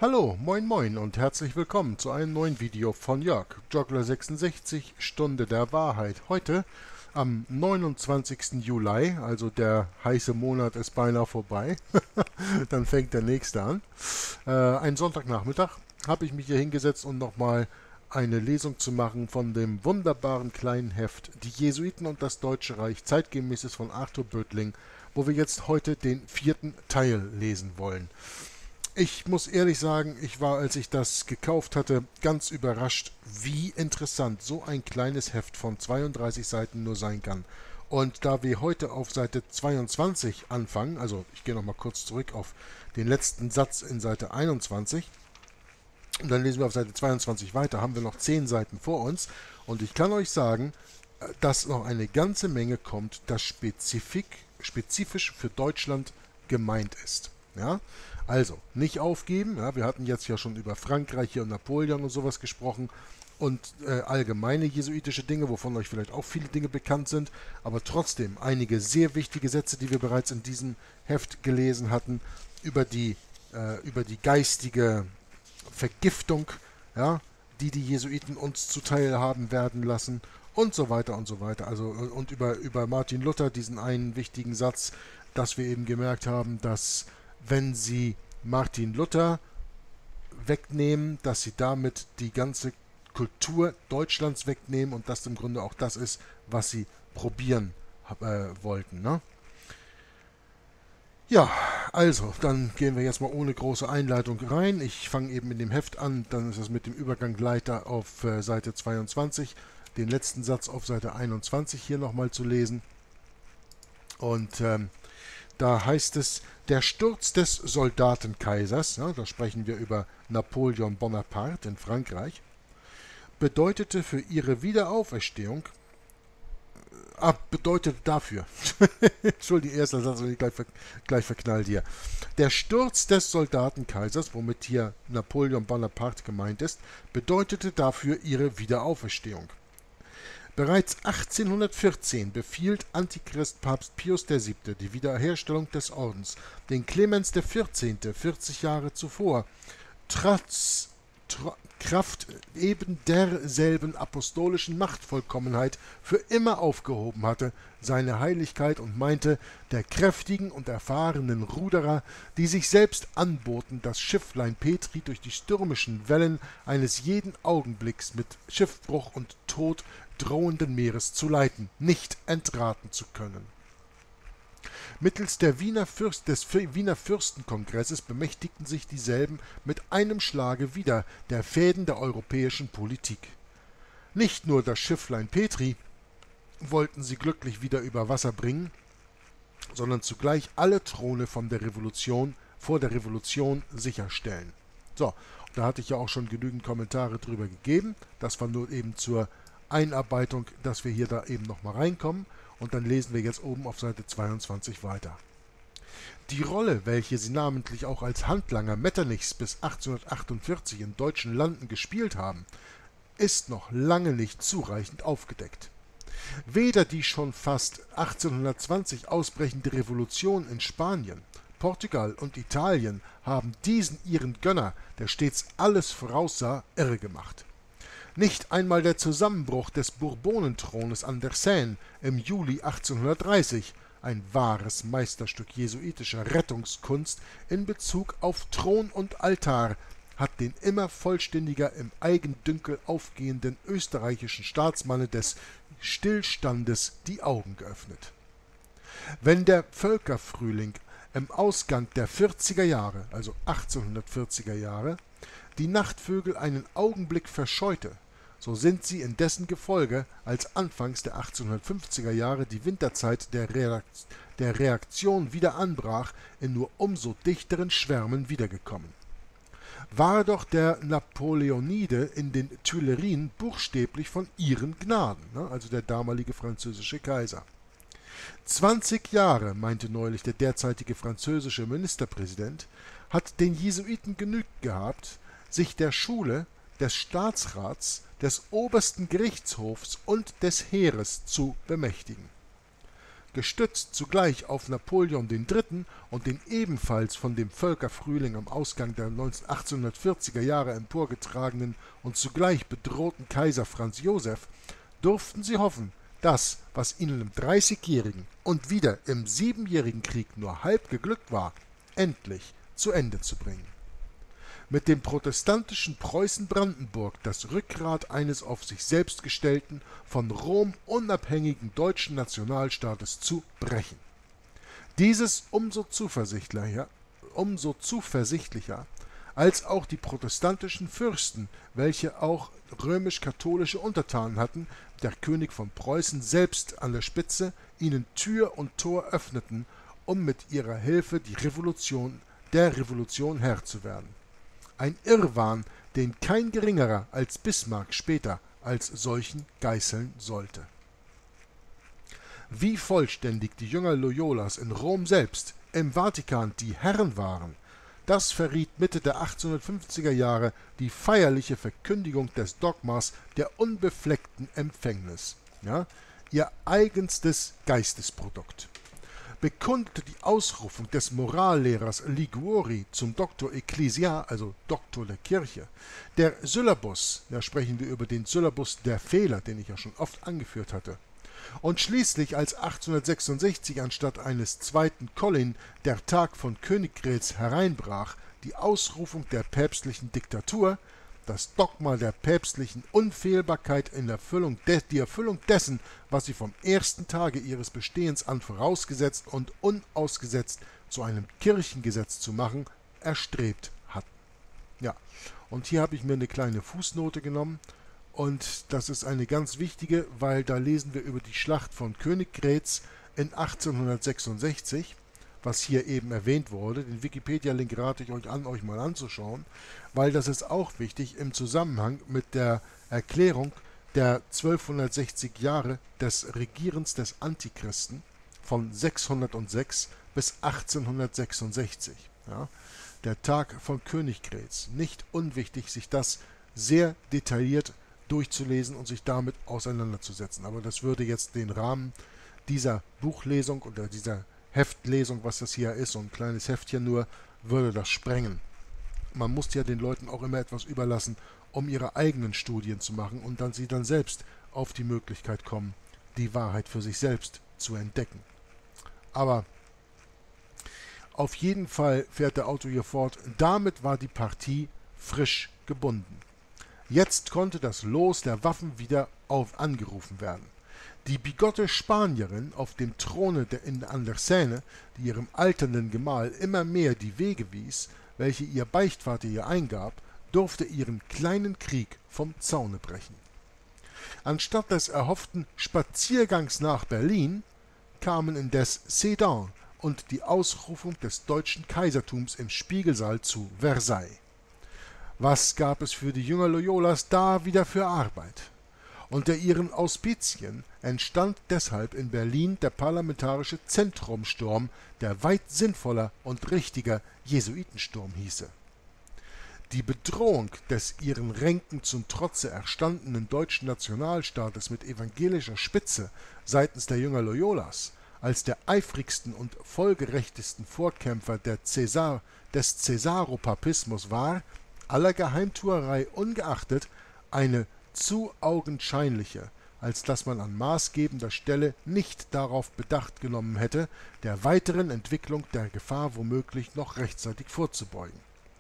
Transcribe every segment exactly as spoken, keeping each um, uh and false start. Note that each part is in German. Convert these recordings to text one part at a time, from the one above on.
Hallo, moin moin und herzlich willkommen zu einem neuen Video von Jörg, Joggler sechsundsechzig, Stunde der Wahrheit. Heute am neunundzwanzigsten Juli, also der heiße Monat ist beinahe vorbei, dann fängt der nächste an. Äh, ein Sonntagnachmittag habe ich mich hier hingesetzt, um nochmal eine Lesung zu machen von dem wunderbaren kleinen Heft Die Jesuiten und das Deutsche Reich, zeitgemäßes von Arthur Böttling, wo wir jetzt heute den vierten Teil lesen wollen. Ich muss ehrlich sagen, ich war, als ich das gekauft hatte, ganz überrascht, wie interessant so ein kleines Heft von zweiunddreißig Seiten nur sein kann. Und da wir heute auf Seite zweiundzwanzig anfangen, also ich gehe nochmal kurz zurück auf den letzten Satz in Seite einundzwanzig, und dann lesen wir auf Seite zweiundzwanzig weiter, haben wir noch zehn Seiten vor uns. Und ich kann euch sagen, dass noch eine ganze Menge kommt, das spezifik, spezifisch für Deutschland gemeint ist. Ja? Also, nicht aufgeben. Ja, wir hatten jetzt ja schon über Frankreich hier und Napoleon und sowas gesprochen und äh, allgemeine jesuitische Dinge, wovon euch vielleicht auch viele Dinge bekannt sind, aber trotzdem einige sehr wichtige Sätze, die wir bereits in diesem Heft gelesen hatten, über die, äh, über die geistige Vergiftung, ja, die die Jesuiten uns zuteil haben werden lassen und so weiter und so weiter. Also, und über, über Martin Luther, diesen einen wichtigen Satz, dass wir eben gemerkt haben, dass wenn sie Martin Luther wegnehmen, dass sie damit die ganze Kultur Deutschlands wegnehmen und das im Grunde auch das ist, was sie probieren äh, wollten. Ne? Ja, also, dann gehen wir jetzt mal ohne große Einleitung rein. Ich fange eben in dem Heft an, dann ist es mit dem Übergangleiter auf äh, Seite zweiundzwanzig, den letzten Satz auf Seite einundzwanzig hier nochmal zu lesen. Und ähm, da heißt es, der Sturz des Soldatenkaisers, ja, da sprechen wir über Napoleon Bonaparte in Frankreich, bedeutete für ihre Wiederauferstehung, ah, bedeutete dafür, Entschuldigung, erster Satz, ich gleich, gleich verknallt hier. Der Sturz des Soldatenkaisers, womit hier Napoleon Bonaparte gemeint ist, bedeutete dafür ihre Wiederauferstehung. Bereits achtzehnhundertvierzehn befiehlt Antichrist Papst Pius der Siebte die Wiederherstellung des Ordens, den Clemens der Vierzehnte vierzig Jahre zuvor, trotz tr Kraft eben derselben apostolischen Machtvollkommenheit für immer aufgehoben hatte, seine Heiligkeit, und meinte, der kräftigen und erfahrenen Ruderer, die sich selbst anboten, das Schifflein Petri durch die stürmischen Wellen eines jeden Augenblicks mit Schiffbruch und Tod drohenden Meeres zu leiten, nicht entraten zu können. Mittels der Wiener Fürst, des Wiener Fürstenkongresses bemächtigten sich dieselben mit einem Schlage wieder der Fäden der europäischen Politik. Nicht nur das Schifflein Petri wollten sie glücklich wieder über Wasser bringen, sondern zugleich alle Throne von der Revolution vor der Revolution sicherstellen. So, da hatte ich ja auch schon genügend Kommentare drüber gegeben. Das war nur eben zur Einarbeitung, dass wir hier da eben nochmal reinkommen. Und dann lesen wir jetzt oben auf Seite zweiundzwanzig weiter. Die Rolle, welche sie namentlich auch als Handlanger Metternichs bis achtzehnhundertachtundvierzig in deutschen Landen gespielt haben, ist noch lange nicht zureichend aufgedeckt. Weder die schon fast achtzehnhundertzwanzig ausbrechende Revolution in Spanien, Portugal und Italien haben diesen ihren Gönner, der stets alles voraussah, irre gemacht. Nicht einmal der Zusammenbruch des Bourbonenthrones an der Seine im Juli achtzehnhundertdreißig, ein wahres Meisterstück jesuitischer Rettungskunst in Bezug auf Thron und Altar, hat den immer vollständiger im Eigendünkel aufgehenden österreichischen Staatsmanne des Stillstandes die Augen geöffnet. Wenn der Völkerfrühling im Ausgang der vierziger Jahre, also achtzehnhundertvierziger Jahre, die Nachtvögel einen Augenblick verscheute, so sind sie in dessen Gefolge, als anfangs der achtzehnhundertfünfziger Jahre die Winterzeit der, Reakt der Reaktion wieder anbrach, in nur umso dichteren Schwärmen wiedergekommen. War doch der Napoleonide in den Tuilerien buchstäblich von ihren Gnaden, ne, also der damalige französische Kaiser. Zwanzig Jahre, meinte neulich der derzeitige französische Ministerpräsident, hat den Jesuiten genügt gehabt, sich der Schule, des Staatsrats, des obersten Gerichtshofs und des Heeres zu bemächtigen. gestützt zugleich auf Napoleon den Dritten und den ebenfalls von dem Völkerfrühling am Ausgang der achtzehnhundertvierziger Jahre emporgetragenen und zugleich bedrohten Kaiser Franz Joseph, durften sie hoffen, das, was ihnen im Dreißigjährigen und wieder im Siebenjährigen Krieg nur halb geglückt war, endlich zu Ende zu bringen. Mit dem protestantischen Preußen-Brandenburg das Rückgrat eines auf sich selbst gestellten, von Rom unabhängigen deutschen Nationalstaates zu brechen. Dieses umso zuversichtlicher, umso zuversichtlicher, als auch die protestantischen Fürsten, welche auch römisch-katholische Untertanen hatten, der König von Preußen selbst an der Spitze, ihnen Tür und Tor öffneten, um mit ihrer Hilfe die Revolution, der Revolution Herr zu werden. Ein Irrwahn, den kein geringerer als Bismarck später als solchen geißeln sollte. Wie vollständig die Jünger Loyolas in Rom selbst, im Vatikan die Herren waren, das verriet Mitte der achtzehnhundertfünfziger Jahre die feierliche Verkündigung des Dogmas der unbefleckten Empfängnis, ja, ihr eigenstes Geistesprodukt. Bekundete die Ausrufung des Morallehrers Liguori zum Doktor Ecclesia, also Doktor der Kirche, der Syllabus, da sprechen wir über den Syllabus der Fehler, den ich ja schon oft angeführt hatte, und schließlich als achtzehnhundertsechsundsechzig anstatt eines zweiten Collin der Tag von Königgrätz hereinbrach, die Ausrufung der päpstlichen Diktatur, das Dogma der päpstlichen Unfehlbarkeit in Erfüllung de, die Erfüllung dessen, was sie vom ersten Tage ihres Bestehens an vorausgesetzt und unausgesetzt zu einem Kirchengesetz zu machen, erstrebt hatten. Ja, und hier habe ich mir eine kleine Fußnote genommen, und das ist eine ganz wichtige, weil da lesen wir über die Schlacht von Königgrätz in achtzehnhundertsechsundsechzig, was hier eben erwähnt wurde. Den Wikipedia-Link rate ich euch an, euch mal anzuschauen, weil das ist auch wichtig im Zusammenhang mit der Erklärung der zwölfhundertsechzig Jahre des Regierens des Antichristen von sechshundertsechs bis achtzehnhundertsechsundsechzig. Ja, der Tag von Königgrätz. Nicht unwichtig, sich das sehr detailliert durchzulesen und sich damit auseinanderzusetzen. Aber das würde jetzt den Rahmen dieser Buchlesung oder dieser Heftlesung, was das hier ist, so ein kleines Heftchen nur, würde das sprengen. Man muss ja den Leuten auch immer etwas überlassen, um ihre eigenen Studien zu machen und dann sie dann selbst auf die Möglichkeit kommen, die Wahrheit für sich selbst zu entdecken. Aber auf jeden Fall fährt der Autor hier fort, damit war die Partie frisch gebunden. Jetzt konnte das Los der Waffen wieder auf angerufen werden. Die bigotte Spanierin auf dem Throne der in an der Seine, die ihrem alternden Gemahl immer mehr die Wege wies, welche ihr Beichtvater ihr eingab, durfte ihren kleinen Krieg vom Zaune brechen. Anstatt des erhofften Spaziergangs nach Berlin kamen indes Sedan und die Ausrufung des deutschen Kaisertums im Spiegelsaal zu Versailles. Was gab es für die Jünger Loyolas da wieder für Arbeit? Unter ihren Auspizien entstand deshalb in Berlin der parlamentarische Zentrumsturm, der weit sinnvoller und richtiger Jesuitensturm hieße. Die Bedrohung des ihren Ränken zum Trotze erstandenen deutschen Nationalstaates mit evangelischer Spitze seitens der Jünger Loyolas als der eifrigsten und folgerechtesten Vorkämpfer der Cäsar, des Cäsaropapismus war, aller Geheimtuerei ungeachtet, eine zu augenscheinliche, als dass man an maßgebender Stelle nicht darauf bedacht genommen hätte, der weiteren Entwicklung der Gefahr womöglich noch rechtzeitig vorzubeugen.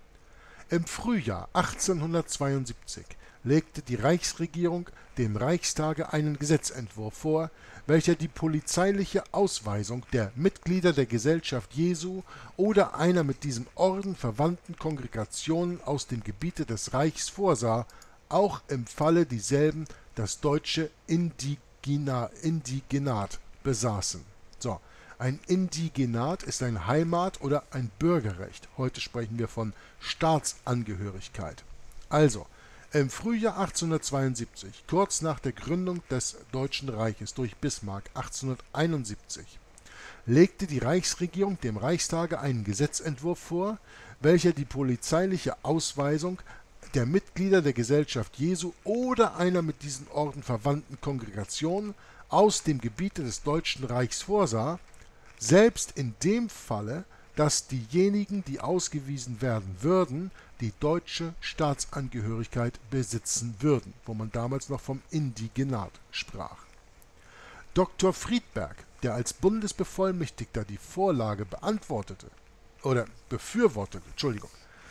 Im Frühjahr achtzehnhundertzweiundsiebzig legte die Reichsregierung dem Reichstage einen Gesetzentwurf vor, welcher die polizeiliche Ausweisung der Mitglieder der Gesellschaft Jesu oder einer mit diesem Orden verwandten Kongregationen aus dem Gebiete des Reichs vorsah, auch im Falle dieselben das deutsche Indigena, Indigenat besaßen. So, ein Indigenat ist ein Heimat- oder ein Bürgerrecht. Heute sprechen wir von Staatsangehörigkeit. Also, im Frühjahr achtzehnhundertzweiundsiebzig, kurz nach der Gründung des Deutschen Reiches durch Bismarck achtzehnhunderteinundsiebzig, legte die Reichsregierung dem Reichstage einen Gesetzentwurf vor, welcher die polizeiliche Ausweisung der Mitglieder der Gesellschaft Jesu oder einer mit diesen Orden verwandten Kongregation aus dem Gebiete des Deutschen Reichs vorsah, selbst in dem Falle, dass diejenigen, die ausgewiesen werden würden, die deutsche Staatsangehörigkeit besitzen würden, wo man damals noch vom Indigenat sprach. Doktor Friedberg, der als Bundesbevollmächtigter die Vorlage beantwortete, oder befürwortete, Entschuldigung,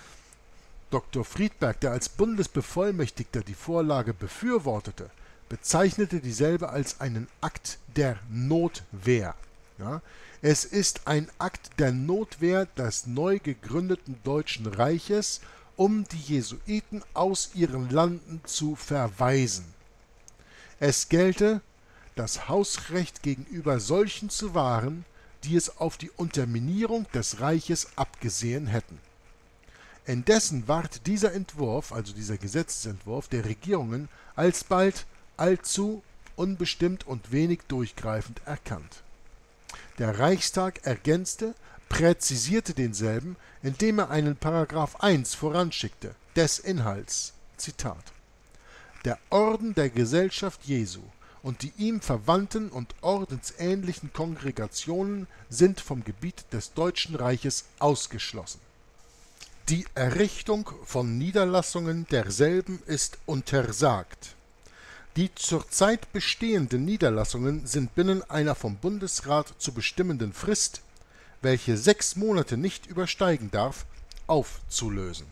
Doktor Friedberg, der als Bundesbevollmächtigter die Vorlage befürwortete, bezeichnete dieselbe als einen Akt der Notwehr. Ja, es ist ein Akt der Notwehr des neu gegründeten Deutschen Reiches, um die Jesuiten aus ihren Landen zu verweisen. Es gelte, das Hausrecht gegenüber solchen zu wahren, die es auf die Unterminierung des Reiches abgesehen hätten. Indessen ward dieser Entwurf, also dieser Gesetzesentwurf der Regierungen, alsbald allzu unbestimmt und wenig durchgreifend erkannt. Der Reichstag ergänzte, präzisierte denselben, indem er einen Paragraph eins voranschickte, des Inhalts, Zitat: Der Orden der Gesellschaft Jesu und die ihm verwandten und ordensähnlichen Kongregationen sind vom Gebiet des Deutschen Reiches ausgeschlossen. Die Errichtung von Niederlassungen derselben ist untersagt. Die zurzeit bestehenden Niederlassungen sind binnen einer vom Bundesrat zu bestimmenden Frist, welche sechs Monate nicht übersteigen darf, aufzulösen.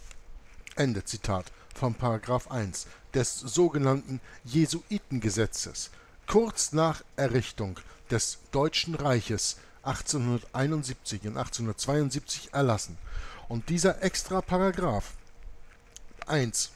Ende Zitat vom Paragraph eins des sogenannten Jesuitengesetzes, kurz nach Errichtung des Deutschen Reiches achtzehnhunderteinundsiebzig und achtzehnhundertzweiundsiebzig erlassen. Und dieser extra Paragraph eins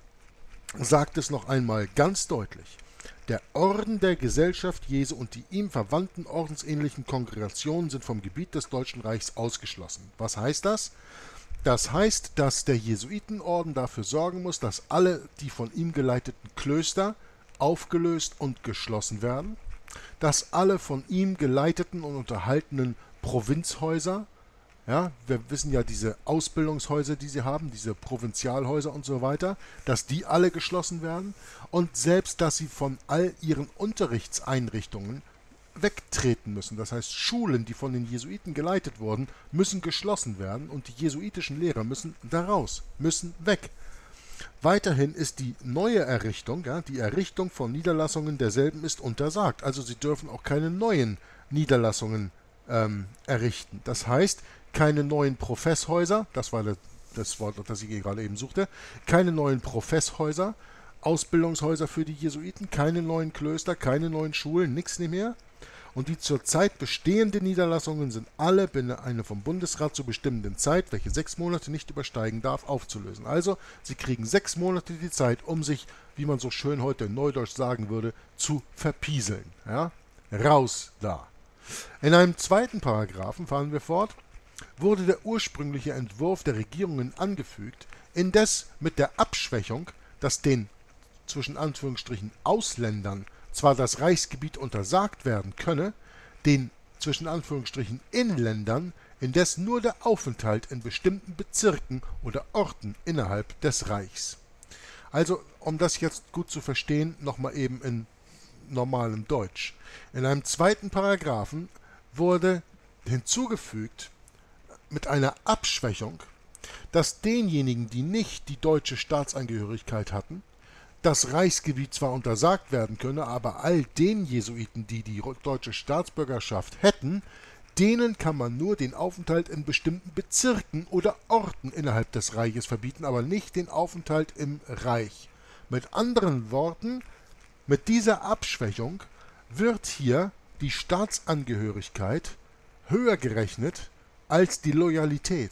sagt es noch einmal ganz deutlich: Der Orden der Gesellschaft Jesu und die ihm verwandten ordensähnlichen Kongregationen sind vom Gebiet des Deutschen Reichs ausgeschlossen. Was heißt das? Das heißt, dass der Jesuitenorden dafür sorgen muss, dass alle die von ihm geleiteten Klöster aufgelöst und geschlossen werden, dass alle von ihm geleiteten und unterhaltenen Provinzhäuser, ja, wir wissen ja diese Ausbildungshäuser, die sie haben, diese Provinzialhäuser und so weiter, dass die alle geschlossen werden und selbst, dass sie von all ihren Unterrichtseinrichtungen wegtreten müssen. Das heißt, Schulen, die von den Jesuiten geleitet wurden, müssen geschlossen werden und die jesuitischen Lehrer müssen daraus, müssen weg. Weiterhin ist die neue Errichtung, ja, die Errichtung von Niederlassungen derselben ist untersagt. Also sie dürfen auch keine neuen Niederlassungen ähm, errichten. Das heißt, keine neuen Professhäuser, das war das Wort, das ich gerade eben suchte, keine neuen Professhäuser, Ausbildungshäuser für die Jesuiten, keine neuen Klöster, keine neuen Schulen, nichts mehr. Und die zurzeit bestehenden Niederlassungen sind alle binnen einer vom Bundesrat zu bestimmenden Zeit, welche sechs Monate nicht übersteigen darf, aufzulösen. Also, sie kriegen sechs Monate die Zeit, um sich, wie man so schön heute in Neudeutsch sagen würde, zu verpieseln. Ja? Raus da! In einem zweiten Paragraphen, fahren wir fort, wurde der ursprüngliche Entwurf der Regierungen angefügt, indes mit der Abschwächung, dass den zwischen Anführungsstrichen Ausländern zwar das Reichsgebiet untersagt werden könne, den zwischen Anführungsstrichen Inländern indes nur der Aufenthalt in bestimmten Bezirken oder Orten innerhalb des Reichs. Also, um das jetzt gut zu verstehen, nochmal eben in normalem Deutsch. In einem zweiten Paragraphen wurde hinzugefügt mit einer Abschwächung, dass denjenigen, die nicht die deutsche Staatsangehörigkeit hatten, das Reichsgebiet zwar untersagt werden könne, aber all den Jesuiten, die die deutsche Staatsbürgerschaft hätten, denen kann man nur den Aufenthalt in bestimmten Bezirken oder Orten innerhalb des Reiches verbieten, aber nicht den Aufenthalt im Reich. Mit anderen Worten, mit dieser Abschwächung wird hier die Staatsangehörigkeit höher gerechnet als die Loyalität.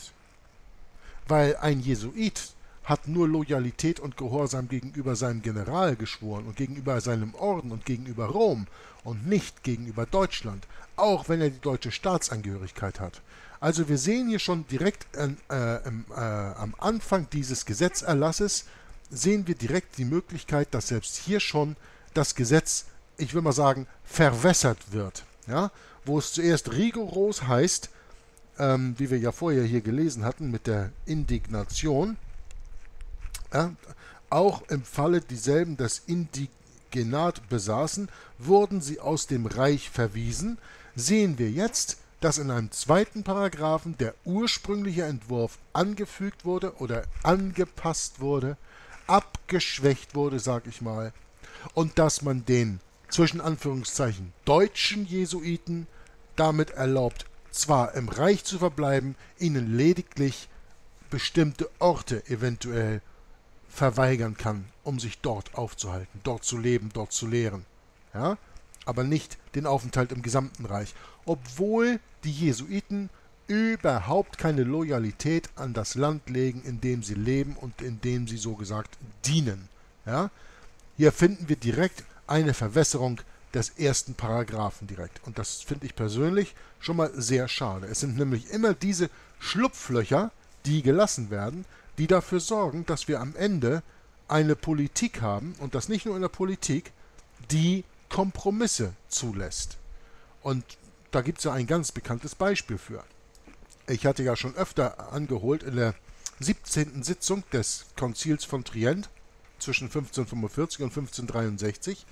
Weil ein Jesuit hat nur Loyalität und Gehorsam gegenüber seinem General geschworen und gegenüber seinem Orden und gegenüber Rom und nicht gegenüber Deutschland, auch wenn er die deutsche Staatsangehörigkeit hat. Also wir sehen hier schon direkt an, äh, im, äh, am Anfang dieses Gesetzerlasses, sehen wir direkt die Möglichkeit, dass selbst hier schon das Gesetz, ich will mal sagen, verwässert wird. Ja? Wo es zuerst rigoros heißt, ähm, wie wir ja vorher hier gelesen hatten mit der Indignation, ja, auch im Falle dieselben des Indi Genat besaßen, wurden sie aus dem Reich verwiesen, sehen wir jetzt, dass in einem zweiten Paragraphen der ursprüngliche Entwurf angefügt wurde oder angepasst wurde, abgeschwächt wurde, sag ich mal, und dass man den, zwischen Anführungszeichen, deutschen Jesuiten damit erlaubt, zwar im Reich zu verbleiben, ihnen lediglich bestimmte Orte eventuell verweigern kann, um sich dort aufzuhalten, dort zu leben, dort zu lehren. Ja? Aber nicht den Aufenthalt im gesamten Reich. Obwohl die Jesuiten überhaupt keine Loyalität an das Land legen, in dem sie leben und in dem sie so gesagt dienen. Ja? Hier finden wir direkt eine Verwässerung des ersten Paragraphen direkt. Und das finde ich persönlich schon mal sehr schade. Es sind nämlich immer diese Schlupflöcher, die gelassen werden, die dafür sorgen, dass wir am Ende eine Politik haben, und das nicht nur in der Politik, die Kompromisse zulässt. Und da gibt es ja ein ganz bekanntes Beispiel für. Ich hatte ja schon öfter angeholt in der siebzehnten Sitzung des Konzils von Trient zwischen fünfzehnhundertfünfundvierzig und fünfzehnhundertdreiundsechzig,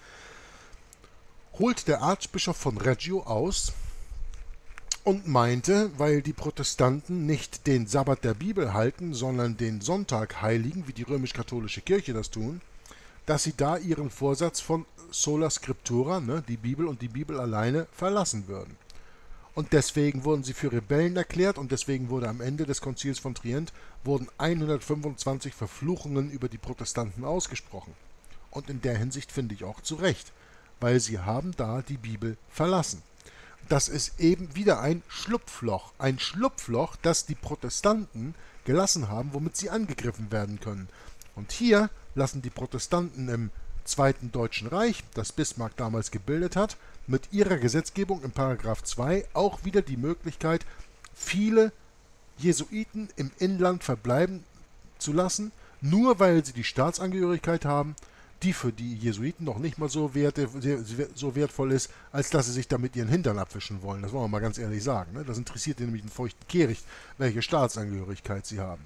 holt der Erzbischof von Reggio aus und meinte, weil die Protestanten nicht den Sabbat der Bibel halten, sondern den Sonntag heiligen, wie die römisch-katholische Kirche das tun, dass sie da ihren Vorsatz von Sola Scriptura, ne, die Bibel und die Bibel alleine, verlassen würden. Und deswegen wurden sie für Rebellen erklärt und deswegen wurde am Ende des Konzils von Trient wurden hundertfünfundzwanzig Verfluchungen über die Protestanten ausgesprochen. Und in der Hinsicht finde ich auch zu Recht, weil sie haben da die Bibel verlassen. Das ist eben wieder ein Schlupfloch, ein Schlupfloch, das die Protestanten gelassen haben, womit sie angegriffen werden können. Und hier lassen die Protestanten im Zweiten Deutschen Reich, das Bismarck damals gebildet hat, mit ihrer Gesetzgebung in Paragraph zwei auch wieder die Möglichkeit, viele Jesuiten im Inland verbleiben zu lassen, nur weil sie die Staatsangehörigkeit haben, die für die Jesuiten noch nicht mal so, wert, so wertvoll ist, als dass sie sich damit ihren Hintern abwischen wollen. Das wollen wir mal ganz ehrlich sagen. Ne? Das interessiert die nämlich einen feuchten Kehricht, welche Staatsangehörigkeit sie haben.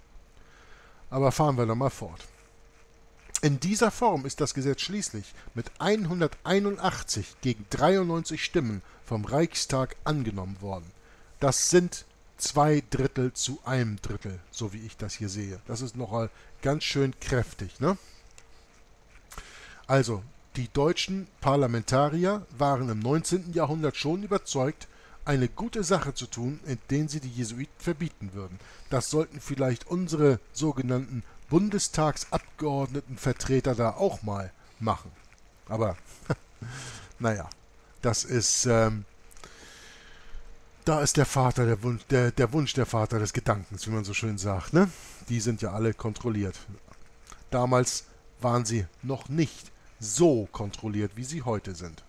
Aber fahren wir doch mal fort. In dieser Form ist das Gesetz schließlich mit hunderteinundachtzig gegen dreiundneunzig Stimmen vom Reichstag angenommen worden. Das sind zwei Drittel zu einem Drittel, so wie ich das hier sehe. Das ist nochmal ganz schön kräftig, ne? Also, die deutschen Parlamentarier waren im neunzehnten Jahrhundert schon überzeugt, eine gute Sache zu tun, indem sie die Jesuiten verbieten würden. Das sollten vielleicht unsere sogenannten Bundestagsabgeordnetenvertreter da auch mal machen. Aber, naja, das ist, ähm, da ist der Vater, der Wunsch, der, der Wunsch der Vater des Gedankens, wie man so schön sagt, ne? Die sind ja alle kontrolliert. Damals waren sie noch nicht so kontrolliert, wie sie heute sind.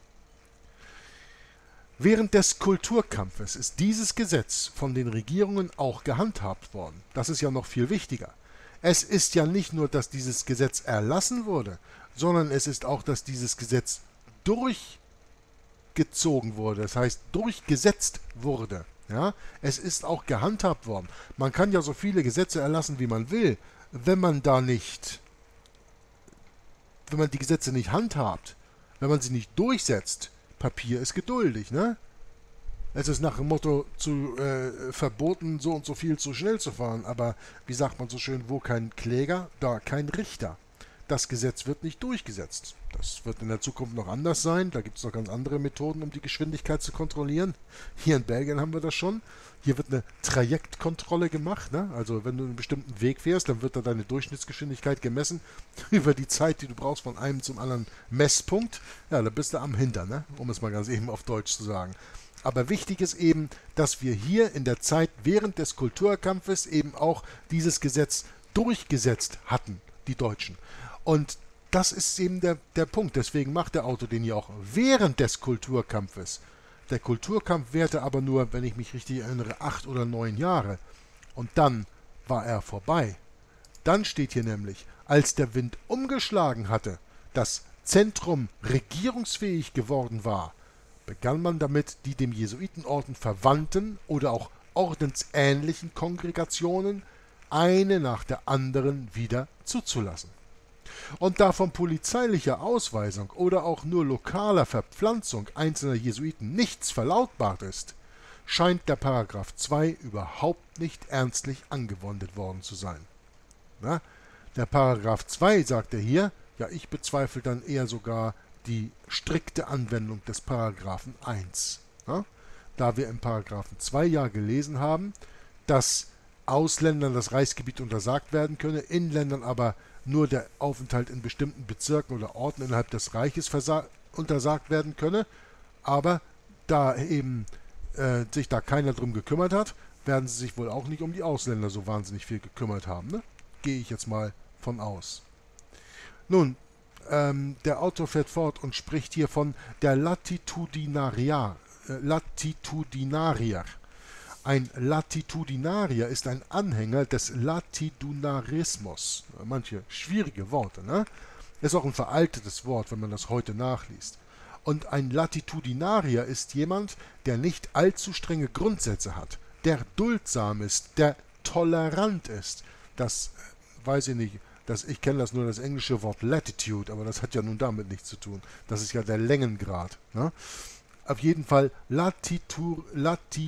Während des Kulturkampfes ist dieses Gesetz von den Regierungen auch gehandhabt worden. Das ist ja noch viel wichtiger. Es ist ja nicht nur, dass dieses Gesetz erlassen wurde, sondern es ist auch, dass dieses Gesetz durchgezogen wurde, das heißt durchgesetzt wurde. Ja? Es ist auch gehandhabt worden. Man kann ja so viele Gesetze erlassen, wie man will, wenn man da nicht, wenn man die Gesetze nicht handhabt, wenn man sie nicht durchsetzt. Papier ist geduldig, ne? Es ist nach dem Motto zu äh, verboten, so und so viel zu schnell zu fahren, aber wie sagt man so schön, wo kein Kläger, da kein Richter. Das Gesetz wird nicht durchgesetzt. Das wird in der Zukunft noch anders sein, da gibt es noch ganz andere Methoden, um die Geschwindigkeit zu kontrollieren. Hier in Belgien haben wir das schon. Hier wird eine Trajektkontrolle gemacht, ne? Also wenn du einen bestimmten Weg fährst, dann wird da deine Durchschnittsgeschwindigkeit gemessen über die Zeit, die du brauchst von einem zum anderen Messpunkt. Ja, da bist du am Hintern, ne? Um es mal ganz eben auf Deutsch zu sagen. Aber wichtig ist eben, dass wir hier in der Zeit während des Kulturkampfes eben auch dieses Gesetz durchgesetzt hatten, die Deutschen. Und das ist eben der, der Punkt. Deswegen macht der Autor den ja auch während des Kulturkampfes. Der Kulturkampf währte aber nur, wenn ich mich richtig erinnere, acht oder neun Jahre. Und dann war er vorbei. Dann steht hier nämlich, als der Wind umgeschlagen hatte, das Zentrum regierungsfähig geworden war, begann man damit, die dem Jesuitenorden verwandten oder auch ordensähnlichen Kongregationen eine nach der anderen wieder zuzulassen. Und da von polizeilicher Ausweisung oder auch nur lokaler Verpflanzung einzelner Jesuiten nichts verlautbart ist, scheint der Paragraph zwei überhaupt nicht ernstlich angewendet worden zu sein. Na, der Paragraph zwei sagt er hier, ja, ich bezweifle dann eher sogar die strikte Anwendung des Paragraphen eins. Ja, da wir im Paragraphen zwei ja gelesen haben, dass Ausländern das Reichsgebiet untersagt werden könne, Inländern aber nur der Aufenthalt in bestimmten Bezirken oder Orten innerhalb des Reiches untersagt werden könne, aber da eben äh, sich da keiner drum gekümmert hat, werden sie sich wohl auch nicht um die Ausländer so wahnsinnig viel gekümmert haben, ne? Gehe ich jetzt mal von aus. Nun, ähm, der Autor fährt fort und spricht hier von der Latitudinarier. Äh, Latitudinarier. Ein Latitudinarier ist ein Anhänger des Latidunarismus. Manche schwierige Worte, ne? Ist auch ein veraltetes Wort, wenn man das heute nachliest. Und ein Latitudinarier ist jemand, der nicht allzu strenge Grundsätze hat, der duldsam ist, der tolerant ist. Das weiß ich nicht, das, ich kenne das nur das englische Wort Latitude, aber das hat ja nun damit nichts zu tun. Das ist ja der Längengrad. Ne? Auf jeden Fall Latitur, Lati,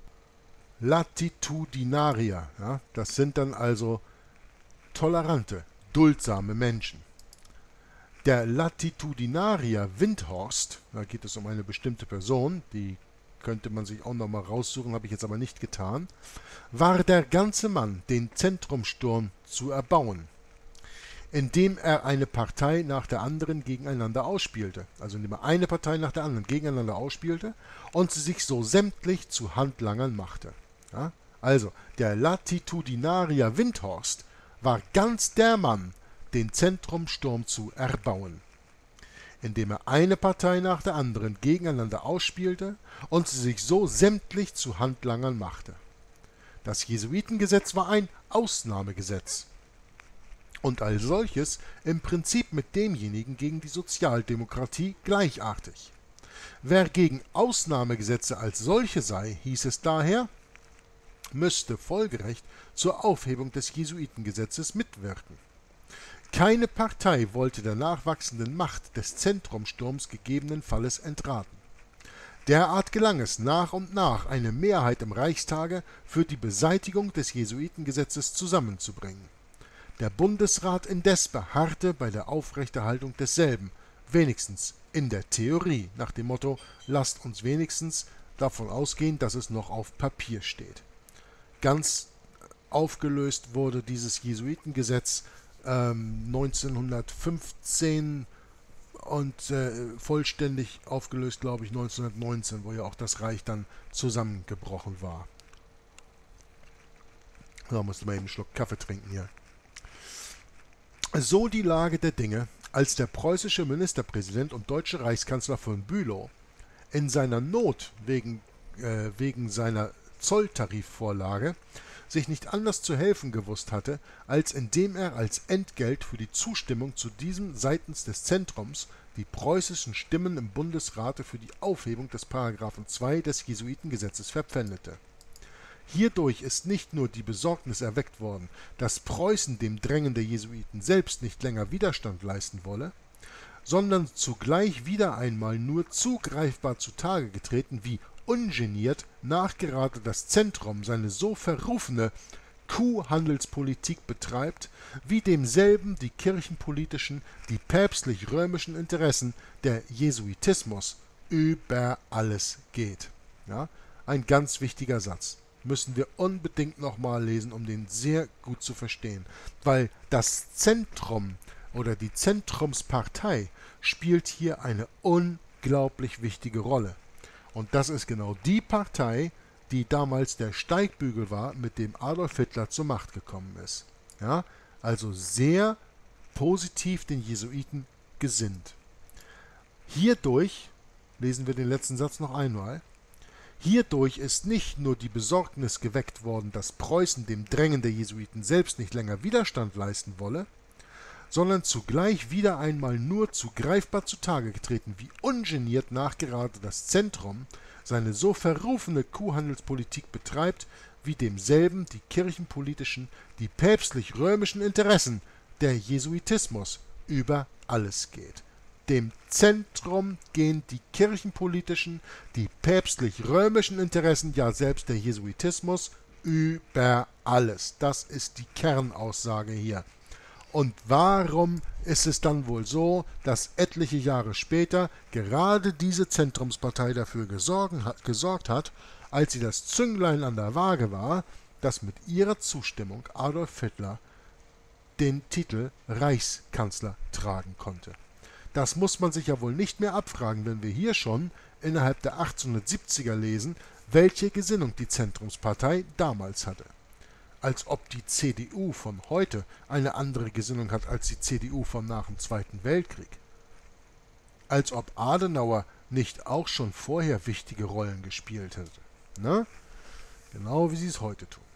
Latitudinarier. Ja? Das sind dann also tolerante, duldsame Menschen. Der Latitudinarier Windthorst, da geht es um eine bestimmte Person, die könnte man sich auch nochmal raussuchen, habe ich jetzt aber nicht getan, war der ganze Mann, den Zentrumsturm zu erbauen, indem er eine Partei nach der anderen gegeneinander ausspielte, also indem er eine Partei nach der anderen gegeneinander ausspielte und sie sich so sämtlich zu Handlangern machte. Ja? Also, der Latitudinarier Windthorst war ganz der Mann, den Zentrumsturm zu erbauen, indem er eine Partei nach der anderen gegeneinander ausspielte und sie sich so sämtlich zu Handlangern machte. Das Jesuitengesetz war ein Ausnahmegesetz und als solches im Prinzip mit demjenigen gegen die Sozialdemokratie gleichartig. Wer gegen Ausnahmegesetze als solche sei, hieß es daher, müsste folgerecht zur Aufhebung des Jesuitengesetzes mitwirken. Keine Partei wollte der nachwachsenden Macht des Zentrumsturms gegebenenfalls entraten. Derart gelang es nach und nach, eine Mehrheit im Reichstage für die Beseitigung des Jesuitengesetzes zusammenzubringen. Der Bundesrat indes beharrte bei der Aufrechterhaltung desselben, wenigstens in der Theorie, nach dem Motto, lasst uns wenigstens davon ausgehen, dass es noch auf Papier steht. Ganz aufgelöst wurde dieses Jesuitengesetz neunzehnhundertfünfzehn und äh, vollständig aufgelöst, glaube ich, neunzehnhundertneunzehn, wo ja auch das Reich dann zusammengebrochen war. Da musste man eben einen Schluck Kaffee trinken hier. So die Lage der Dinge, als der preußische Ministerpräsident und deutsche Reichskanzler von Bülow in seiner Not wegen, äh, wegen seiner Zolltarifvorlage sich nicht anders zu helfen gewusst hatte, als indem er als Entgelt für die Zustimmung zu diesem seitens des Zentrums die preußischen Stimmen im Bundesrate für die Aufhebung des Paragraphen zwei des Jesuitengesetzes verpfändete. Hierdurch ist nicht nur die Besorgnis erweckt worden, dass Preußen dem Drängen der Jesuiten selbst nicht länger Widerstand leisten wolle, sondern zugleich wieder einmal nur zugreifbar zutage getreten, wie ungeniert nachgerade das Zentrum seine so verrufene Kuhhandelspolitik betreibt, wie demselben die kirchenpolitischen, die päpstlich-römischen Interessen, der Jesuitismus über alles geht. Ja, ein ganz wichtiger Satz. Müssen wir unbedingt nochmal lesen, um den sehr gut zu verstehen, weil das Zentrum oder die Zentrumspartei spielt hier eine unglaublich wichtige Rolle. Und das ist genau die Partei, die damals der Steigbügel war, mit dem Adolf Hitler zur Macht gekommen ist. Ja, also sehr positiv den Jesuiten gesinnt. Hierdurch, lesen wir den letzten Satz noch einmal, hierdurch ist nicht nur die Besorgnis geweckt worden, dass Preußen dem Drängen der Jesuiten selbst nicht länger Widerstand leisten wolle, sondern zugleich wieder einmal nur zu greifbar zutage getreten, wie ungeniert nachgerade das Zentrum seine so verrufene Kuhhandelspolitik betreibt, wie demselben die kirchenpolitischen, die päpstlich-römischen Interessen, der Jesuitismus über alles geht. Dem Zentrum gehen die kirchenpolitischen, die päpstlich-römischen Interessen, ja selbst der Jesuitismus, über alles. Das ist die Kernaussage hier. Und warum ist es dann wohl so, dass etliche Jahre später gerade diese Zentrumspartei dafür gesorgt hat, als sie das Zünglein an der Waage war, dass mit ihrer Zustimmung Adolf Hitler den Titel Reichskanzler tragen konnte? Das muss man sich ja wohl nicht mehr abfragen, wenn wir hier schon innerhalb der achtzehnhundertsiebziger lesen, welche Gesinnung die Zentrumspartei damals hatte. Als ob die C D U von heute eine andere Gesinnung hat als die C D U von nach dem Zweiten Weltkrieg. Als ob Adenauer nicht auch schon vorher wichtige Rollen gespielt hätte. Ne? Genau wie sie es heute tun.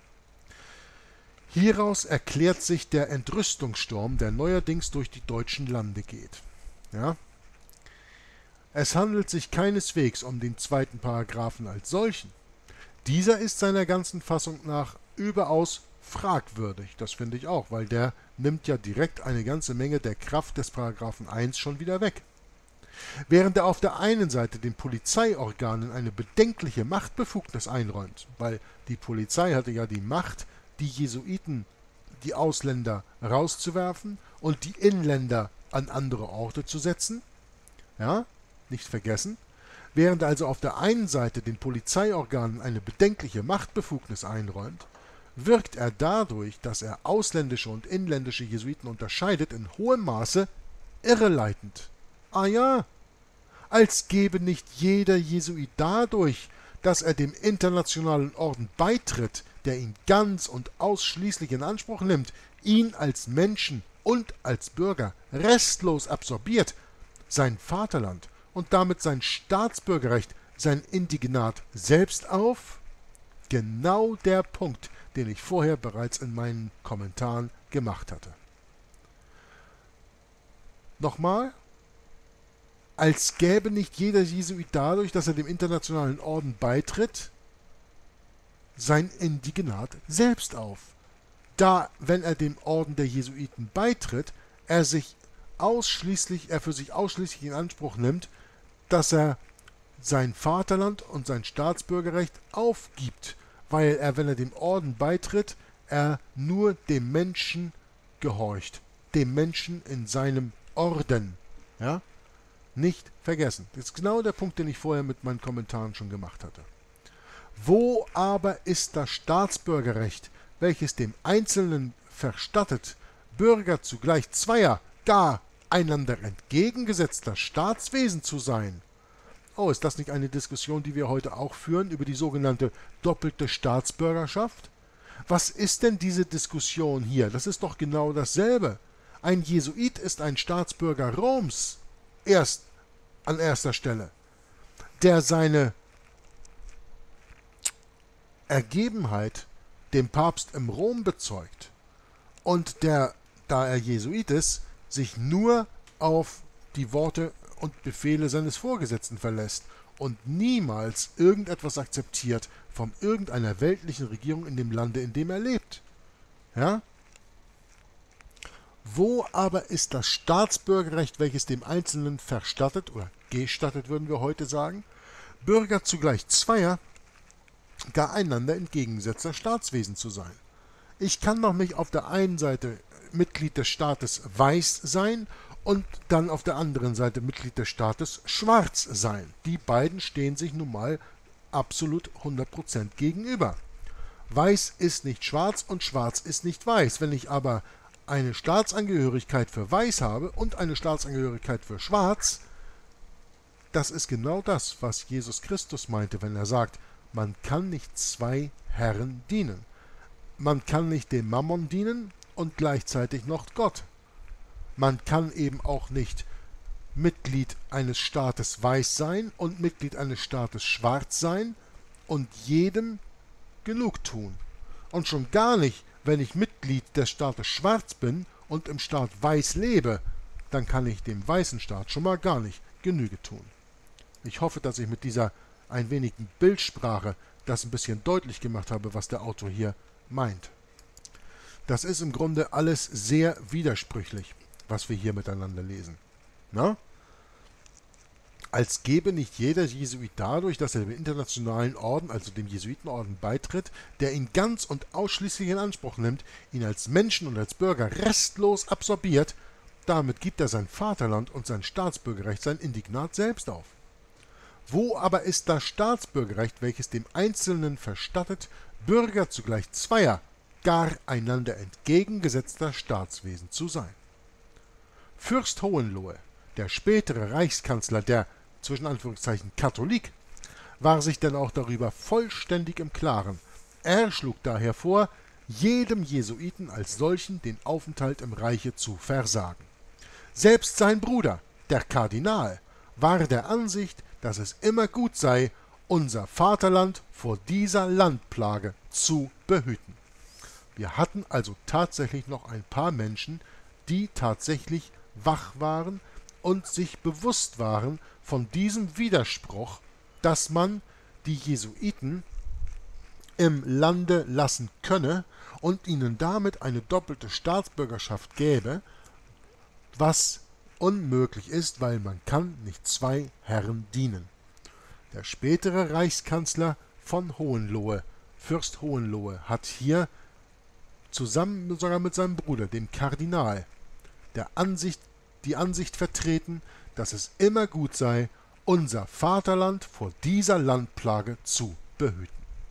Hieraus erklärt sich der Entrüstungssturm, der neuerdings durch die deutschen Lande geht. Ja? Es handelt sich keineswegs um den zweiten Paragraphen als solchen. Dieser ist seiner ganzen Fassung nach überaus fragwürdig. Das finde ich auch, weil der nimmt ja direkt eine ganze Menge der Kraft des Paragraphen eins schon wieder weg. Während er auf der einen Seite den Polizeiorganen eine bedenkliche Machtbefugnis einräumt, weil die Polizei hatte ja die Macht, die Jesuiten, die Ausländer rauszuwerfen und die Inländer an andere Orte zu setzen, ja, nicht vergessen, während er also auf der einen Seite den Polizeiorganen eine bedenkliche Machtbefugnis einräumt, wirkt er dadurch, dass er ausländische und inländische Jesuiten unterscheidet, in hohem Maße irreleitend. Ah ja, als gäbe nicht jeder Jesuit dadurch, dass er dem internationalen Orden beitritt, der ihn ganz und ausschließlich in Anspruch nimmt, ihn als Menschen und als Bürger restlos absorbiert, sein Vaterland und damit sein Staatsbürgerrecht, sein Indigenat selbst auf? Genau der Punkt, den ich vorher bereits in meinen Kommentaren gemacht hatte. Nochmal, als gäbe nicht jeder Jesuit dadurch, dass er dem internationalen Orden beitritt, sein Indigenat selbst auf. Da, wenn er dem Orden der Jesuiten beitritt, er sich ausschließlich, er für sich ausschließlich in Anspruch nimmt, dass er sein Vaterland und sein Staatsbürgerrecht aufgibt, weil er, wenn er dem Orden beitritt, er nur dem Menschen gehorcht, dem Menschen in seinem Orden. Ja? Nicht vergessen. Das ist genau der Punkt, den ich vorher mit meinen Kommentaren schon gemacht hatte. Wo aber ist das Staatsbürgerrecht, welches dem Einzelnen verstattet, Bürger zugleich zweier, gar einander entgegengesetzter Staatswesen zu sein? Oh, ist das nicht eine Diskussion, die wir heute auch führen, über die sogenannte doppelte Staatsbürgerschaft? Was ist denn diese Diskussion hier? Das ist doch genau dasselbe. Ein Jesuit ist ein Staatsbürger Roms, erst an erster Stelle, der seine Ergebenheit dem Papst im Rom bezeugt und der, da er Jesuit ist, sich nur auf die Worte und Befehle seines Vorgesetzten verlässt und niemals irgendetwas akzeptiert von irgendeiner weltlichen Regierung in dem Lande, in dem er lebt. Ja? Wo aber ist das Staatsbürgerrecht, welches dem Einzelnen verstattet, oder gestattet würden wir heute sagen, Bürger zugleich zweier, gar einander entgegengesetzter Staatswesen zu sein? Ich kann doch nicht auf der einen Seite Mitglied des Staates weiß sein und dann auf der anderen Seite Mitglied des Staates schwarz sein. Die beiden stehen sich nun mal absolut hundert Prozent gegenüber. Weiß ist nicht schwarz und schwarz ist nicht weiß. Wenn ich aber eine Staatsangehörigkeit für weiß habe und eine Staatsangehörigkeit für schwarz, das ist genau das, was Jesus Christus meinte, wenn er sagt, man kann nicht zwei Herren dienen. Man kann nicht dem Mammon dienen und gleichzeitig noch Gott. Man kann eben auch nicht Mitglied eines Staates weiß sein und Mitglied eines Staates schwarz sein und jedem genug tun. Und schon gar nicht, wenn ich Mitglied des Staates schwarz bin und im Staat weiß lebe, dann kann ich dem weißen Staat schon mal gar nicht Genüge tun. Ich hoffe, dass ich mit dieser ein wenig Bildsprache das ein bisschen deutlich gemacht habe, was der Autor hier meint. Das ist im Grunde alles sehr widersprüchlich. was wir hier miteinander lesen. Na? Als gebe nicht jeder Jesuit dadurch, dass er dem internationalen Orden, also dem Jesuitenorden, beitritt, der ihn ganz und ausschließlich in Anspruch nimmt, ihn als Menschen und als Bürger restlos absorbiert, damit gibt er sein Vaterland und sein Staatsbürgerrecht, sein Indignat selbst auf. Wo aber ist das Staatsbürgerrecht, welches dem Einzelnen verstattet, Bürger zugleich zweier, gar einander entgegengesetzter Staatswesen zu sein? Fürst Hohenlohe, der spätere Reichskanzler, der zwischen Anführungszeichen Katholik, war sich denn auch darüber vollständig im Klaren. Er schlug daher vor, jedem Jesuiten als solchen den Aufenthalt im Reiche zu versagen. Selbst sein Bruder, der Kardinal, war der Ansicht, dass es immer gut sei, unser Vaterland vor dieser Landplage zu behüten. Wir hatten also tatsächlich noch ein paar Menschen, die tatsächlich wach waren und sich bewusst waren von diesem Widerspruch, dass man die Jesuiten im Lande lassen könne und ihnen damit eine doppelte Staatsbürgerschaft gäbe, was unmöglich ist, weil man kann nicht zwei Herren dienen. Der spätere Reichskanzler von Hohenlohe, Fürst Hohenlohe, hat hier zusammen sogar mit seinem Bruder, dem Kardinal, der Ansicht, die Ansicht vertreten, dass es immer gut sei, unser Vaterland vor dieser Landplage zu behüten.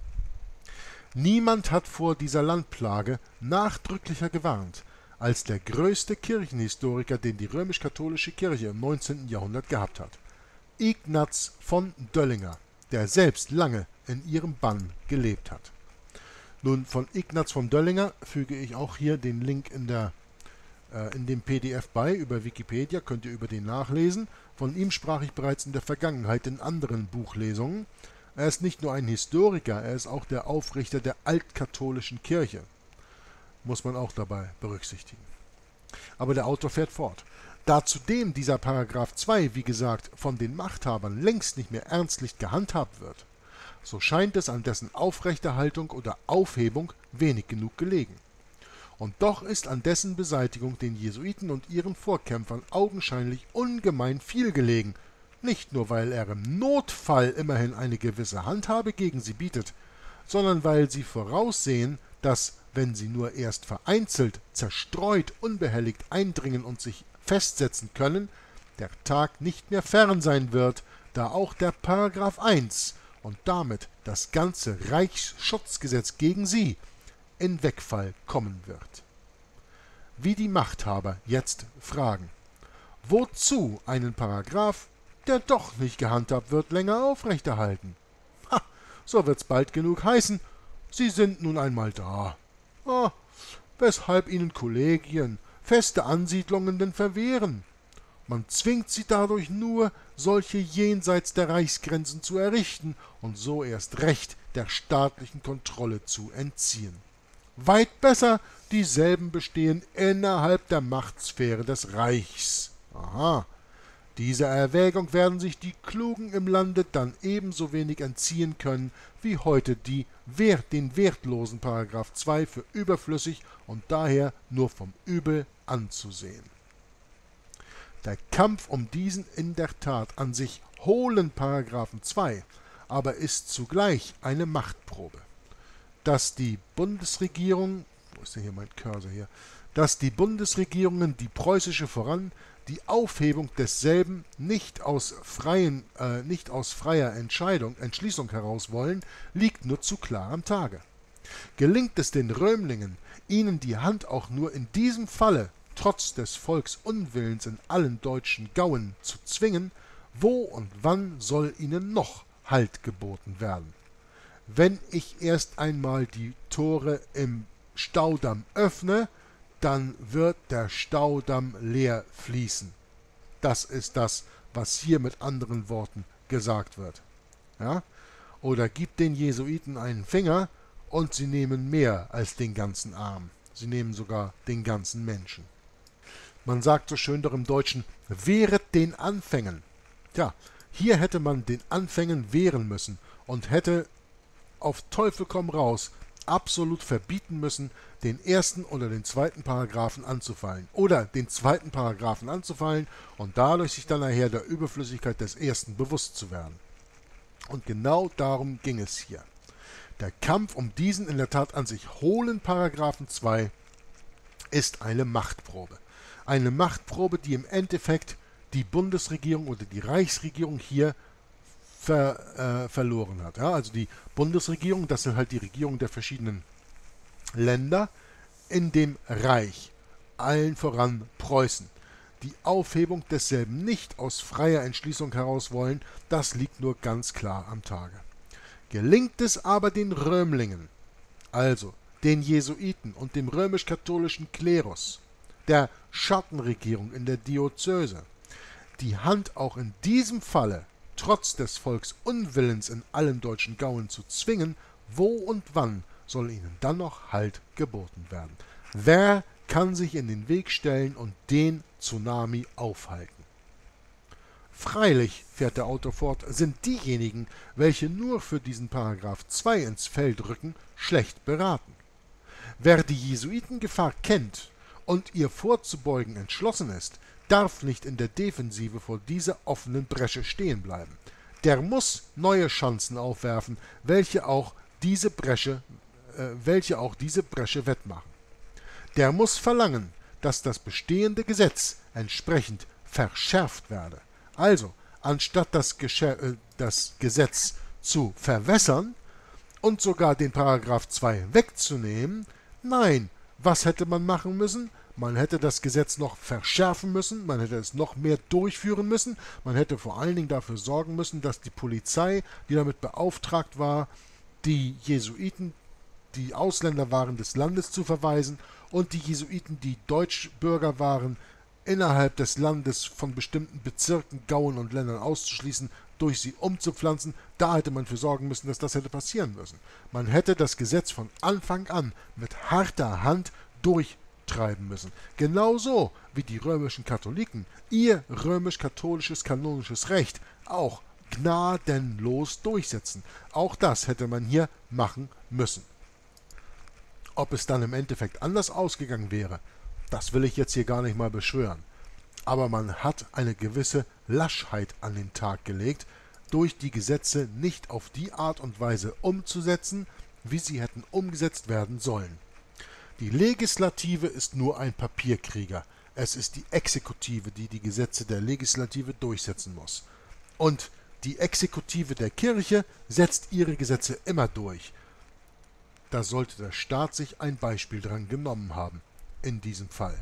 Niemand hat vor dieser Landplage nachdrücklicher gewarnt als der größte Kirchenhistoriker, den die römisch-katholische Kirche im neunzehnten Jahrhundert gehabt hat, Ignaz von Döllinger, der selbst lange in ihrem Bann gelebt hat. Nun, von Ignaz von Döllinger füge ich auch hier den Link in, der, äh, in dem P D F bei, über Wikipedia, könnt ihr über den nachlesen. Von ihm sprach ich bereits in der Vergangenheit in anderen Buchlesungen. Er ist nicht nur ein Historiker, er ist auch der Aufrichter der altkatholischen Kirche. Muss man auch dabei berücksichtigen. Aber der Autor fährt fort. Da zudem dieser Paragraph zwei, wie gesagt, von den Machthabern längst nicht mehr ernstlich gehandhabt wird, so scheint es an dessen Aufrechterhaltung oder Aufhebung wenig genug gelegen. Und doch ist an dessen Beseitigung den Jesuiten und ihren Vorkämpfern augenscheinlich ungemein viel gelegen, nicht nur weil er im Notfall immerhin eine gewisse Handhabe gegen sie bietet, sondern weil sie voraussehen, dass, wenn sie nur erst vereinzelt, zerstreut, unbehelligt eindringen und sich festsetzen können, der Tag nicht mehr fern sein wird, da auch der Paragraph eins und damit das ganze Reichsschutzgesetz gegen sie in Wegfall kommen wird. Wie die Machthaber jetzt fragen, wozu einen Paragraph, der doch nicht gehandhabt wird, länger aufrechterhalten? Ha, so wird's bald genug heißen, sie sind nun einmal da. Ah, weshalb ihnen Kollegien, feste Ansiedlungen denn verwehren? Man zwingt sie dadurch nur, solche jenseits der Reichsgrenzen zu errichten und so erst recht der staatlichen Kontrolle zu entziehen. Weit besser, dieselben bestehen innerhalb der Machtsphäre des Reichs. Aha, dieser Erwägung werden sich die Klugen im Lande dann ebenso wenig entziehen können, wie heute die Wert, den wertlosen Paragraph zwei für überflüssig und daher nur vom Übel anzusehen. Der Kampf um diesen in der Tat an sich hohlen Paragraphen zwei aber ist zugleich eine Machtprobe. Dass die Bundesregierung, wo ist denn hier mein Cursor hier, dass die Bundesregierungen, die preußische voran, die Aufhebung desselben nicht aus, freien, äh, nicht aus freier Entscheidung, Entschließung heraus wollen, liegt nur zu klar am Tage. Gelingt es den Römlingen, ihnen die Hand auch nur in diesem Falle, trotz des Volksunwillens in allen deutschen Gauen, zu zwingen, wo und wann soll ihnen noch Halt geboten werden? Wenn ich erst einmal die Tore im Staudamm öffne, dann wird der Staudamm leer fließen. Das ist das, was hier mit anderen Worten gesagt wird. Ja? Oder gib den Jesuiten einen Finger und sie nehmen mehr als den ganzen Arm. Sie nehmen sogar den ganzen Menschen. Man sagt so schön doch im Deutschen, wehret den Anfängen. Tja, hier hätte man den Anfängen wehren müssen und hätte auf Teufel komm raus absolut verbieten müssen, den ersten oder den zweiten Paragraphen anzufallen oder den zweiten Paragraphen anzufallen und dadurch sich dann nachher der Überflüssigkeit des ersten bewusst zu werden. Und genau darum ging es hier. Der Kampf um diesen in der Tat an sich hohlen Paragraphen zwei ist eine Machtprobe. Eine Machtprobe, die im Endeffekt die Bundesregierung oder die Reichsregierung hier ver, äh, verloren hat. Ja, also die Bundesregierung, das sind halt die Regierungen der verschiedenen Länder in dem Reich, allen voran Preußen. Die Aufhebung desselben nicht aus freier Entschließung heraus wollen, das liegt nur ganz klar am Tage. Gelingt es aber den Römlingen, also den Jesuiten und dem römisch-katholischen Klerus, der Schattenregierung in der Diözese, die Hand auch in diesem Falle trotz des Volksunwillens in allen deutschen Gauen zu zwingen, wo und wann soll ihnen dann noch Halt geboten werden? Wer kann sich in den Weg stellen und den Tsunami aufhalten? Freilich, fährt der Autor fort, sind diejenigen, welche nur für diesen Paragraph zwei ins Feld rücken, schlecht beraten. Wer die Jesuitengefahr kennt und ihr vorzubeugen entschlossen ist, darf nicht in der Defensive vor dieser offenen Bresche stehen bleiben. Der muss neue Chancen aufwerfen, welche auch diese Bresche, äh, welche auch diese Bresche wettmachen. Der muss verlangen, dass das bestehende Gesetz entsprechend verschärft werde. Also, anstatt das, Gesche äh, das Gesetz zu verwässern und sogar den Paragraph zwei wegzunehmen, nein, was hätte man machen müssen? Man hätte das Gesetz noch verschärfen müssen, man hätte es noch mehr durchführen müssen, man hätte vor allen Dingen dafür sorgen müssen, dass die Polizei, die damit beauftragt war, die Jesuiten, die Ausländer waren, des Landes zu verweisen und die Jesuiten, die Deutschbürger waren, innerhalb des Landes von bestimmten Bezirken, Gauen und Ländern auszuschließen, durch sie umzupflanzen, da hätte man für sorgen müssen, dass das hätte passieren müssen. Man hätte das Gesetz von Anfang an mit harter Hand durchtreiben müssen. Genauso wie die römischen Katholiken ihr römisch-katholisches kanonisches Recht auch gnadenlos durchsetzen. Auch das hätte man hier machen müssen. Ob es dann im Endeffekt anders ausgegangen wäre, das will ich jetzt hier gar nicht mal beschwören. Aber man hat eine gewisse Laschheit an den Tag gelegt, durch die Gesetze nicht auf die Art und Weise umzusetzen, wie sie hätten umgesetzt werden sollen. Die Legislative ist nur ein Papierkrieger. Es ist die Exekutive, die die Gesetze der Legislative durchsetzen muss. Und die Exekutive der Kirche setzt ihre Gesetze immer durch. Da sollte der Staat sich ein Beispiel dran genommen haben, in diesem Fall.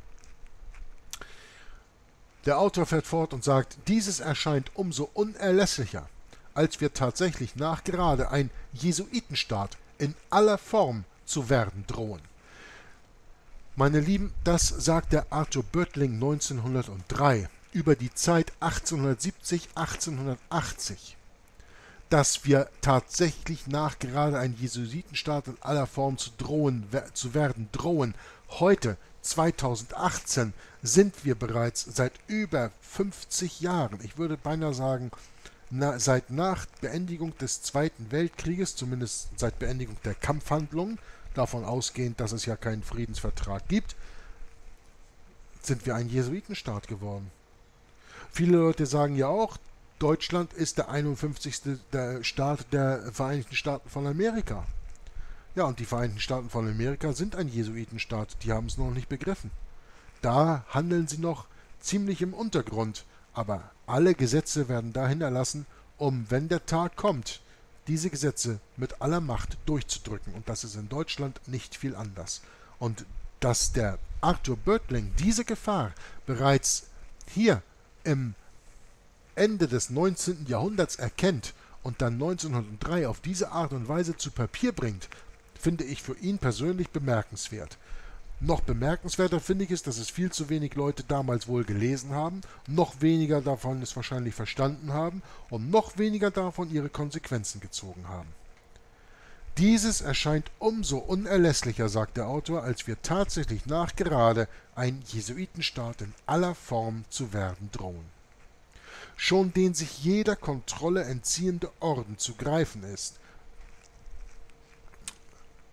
Der Autor fährt fort und sagt, dieses erscheint umso unerlässlicher, als wir tatsächlich nachgerade ein Jesuitenstaat in aller Form zu werden drohen. Meine Lieben, das sagt der Arthur Böttling neunzehnhundertdrei über die Zeit achtzehnhundertsiebzig bis achtzehnhundertachtzig. Dass wir tatsächlich nachgerade ein Jesuitenstaat in aller Form zu, drohen, zu werden drohen. Heute, zweitausendachtzehn, sind wir bereits seit über fünfzig Jahren, ich würde beinahe sagen, na, seit nach Beendigung des Zweiten Weltkrieges, zumindest seit Beendigung der Kampfhandlungen, davon ausgehend, dass es ja keinen Friedensvertrag gibt, sind wir ein Jesuitenstaat geworden. Viele Leute sagen ja auch, Deutschland ist der einundfünfzigste der Staat der Vereinigten Staaten von Amerika. Ja, und die Vereinigten Staaten von Amerika sind ein Jesuitenstaat, die haben es noch nicht begriffen. Da handeln sie noch ziemlich im Untergrund, aber alle Gesetze werden dahin erlassen, um, wenn der Tag kommt, diese Gesetze mit aller Macht durchzudrücken. Und das ist in Deutschland nicht viel anders. Und dass der Arthur Böttling diese Gefahr bereits hier im Ende des neunzehnten Jahrhunderts erkennt und dann neunzehnhundertdrei auf diese Art und Weise zu Papier bringt, finde ich für ihn persönlich bemerkenswert. Noch bemerkenswerter finde ich es, dass es viel zu wenig Leute damals wohl gelesen haben, noch weniger davon es wahrscheinlich verstanden haben und noch weniger davon ihre Konsequenzen gezogen haben. Dieses erscheint umso unerlässlicher, sagt der Autor, als wir tatsächlich nachgerade ein Jesuitenstaat in aller Form zu werden drohen. Schon den sich jeder Kontrolle entziehende Orden zu greifen ist,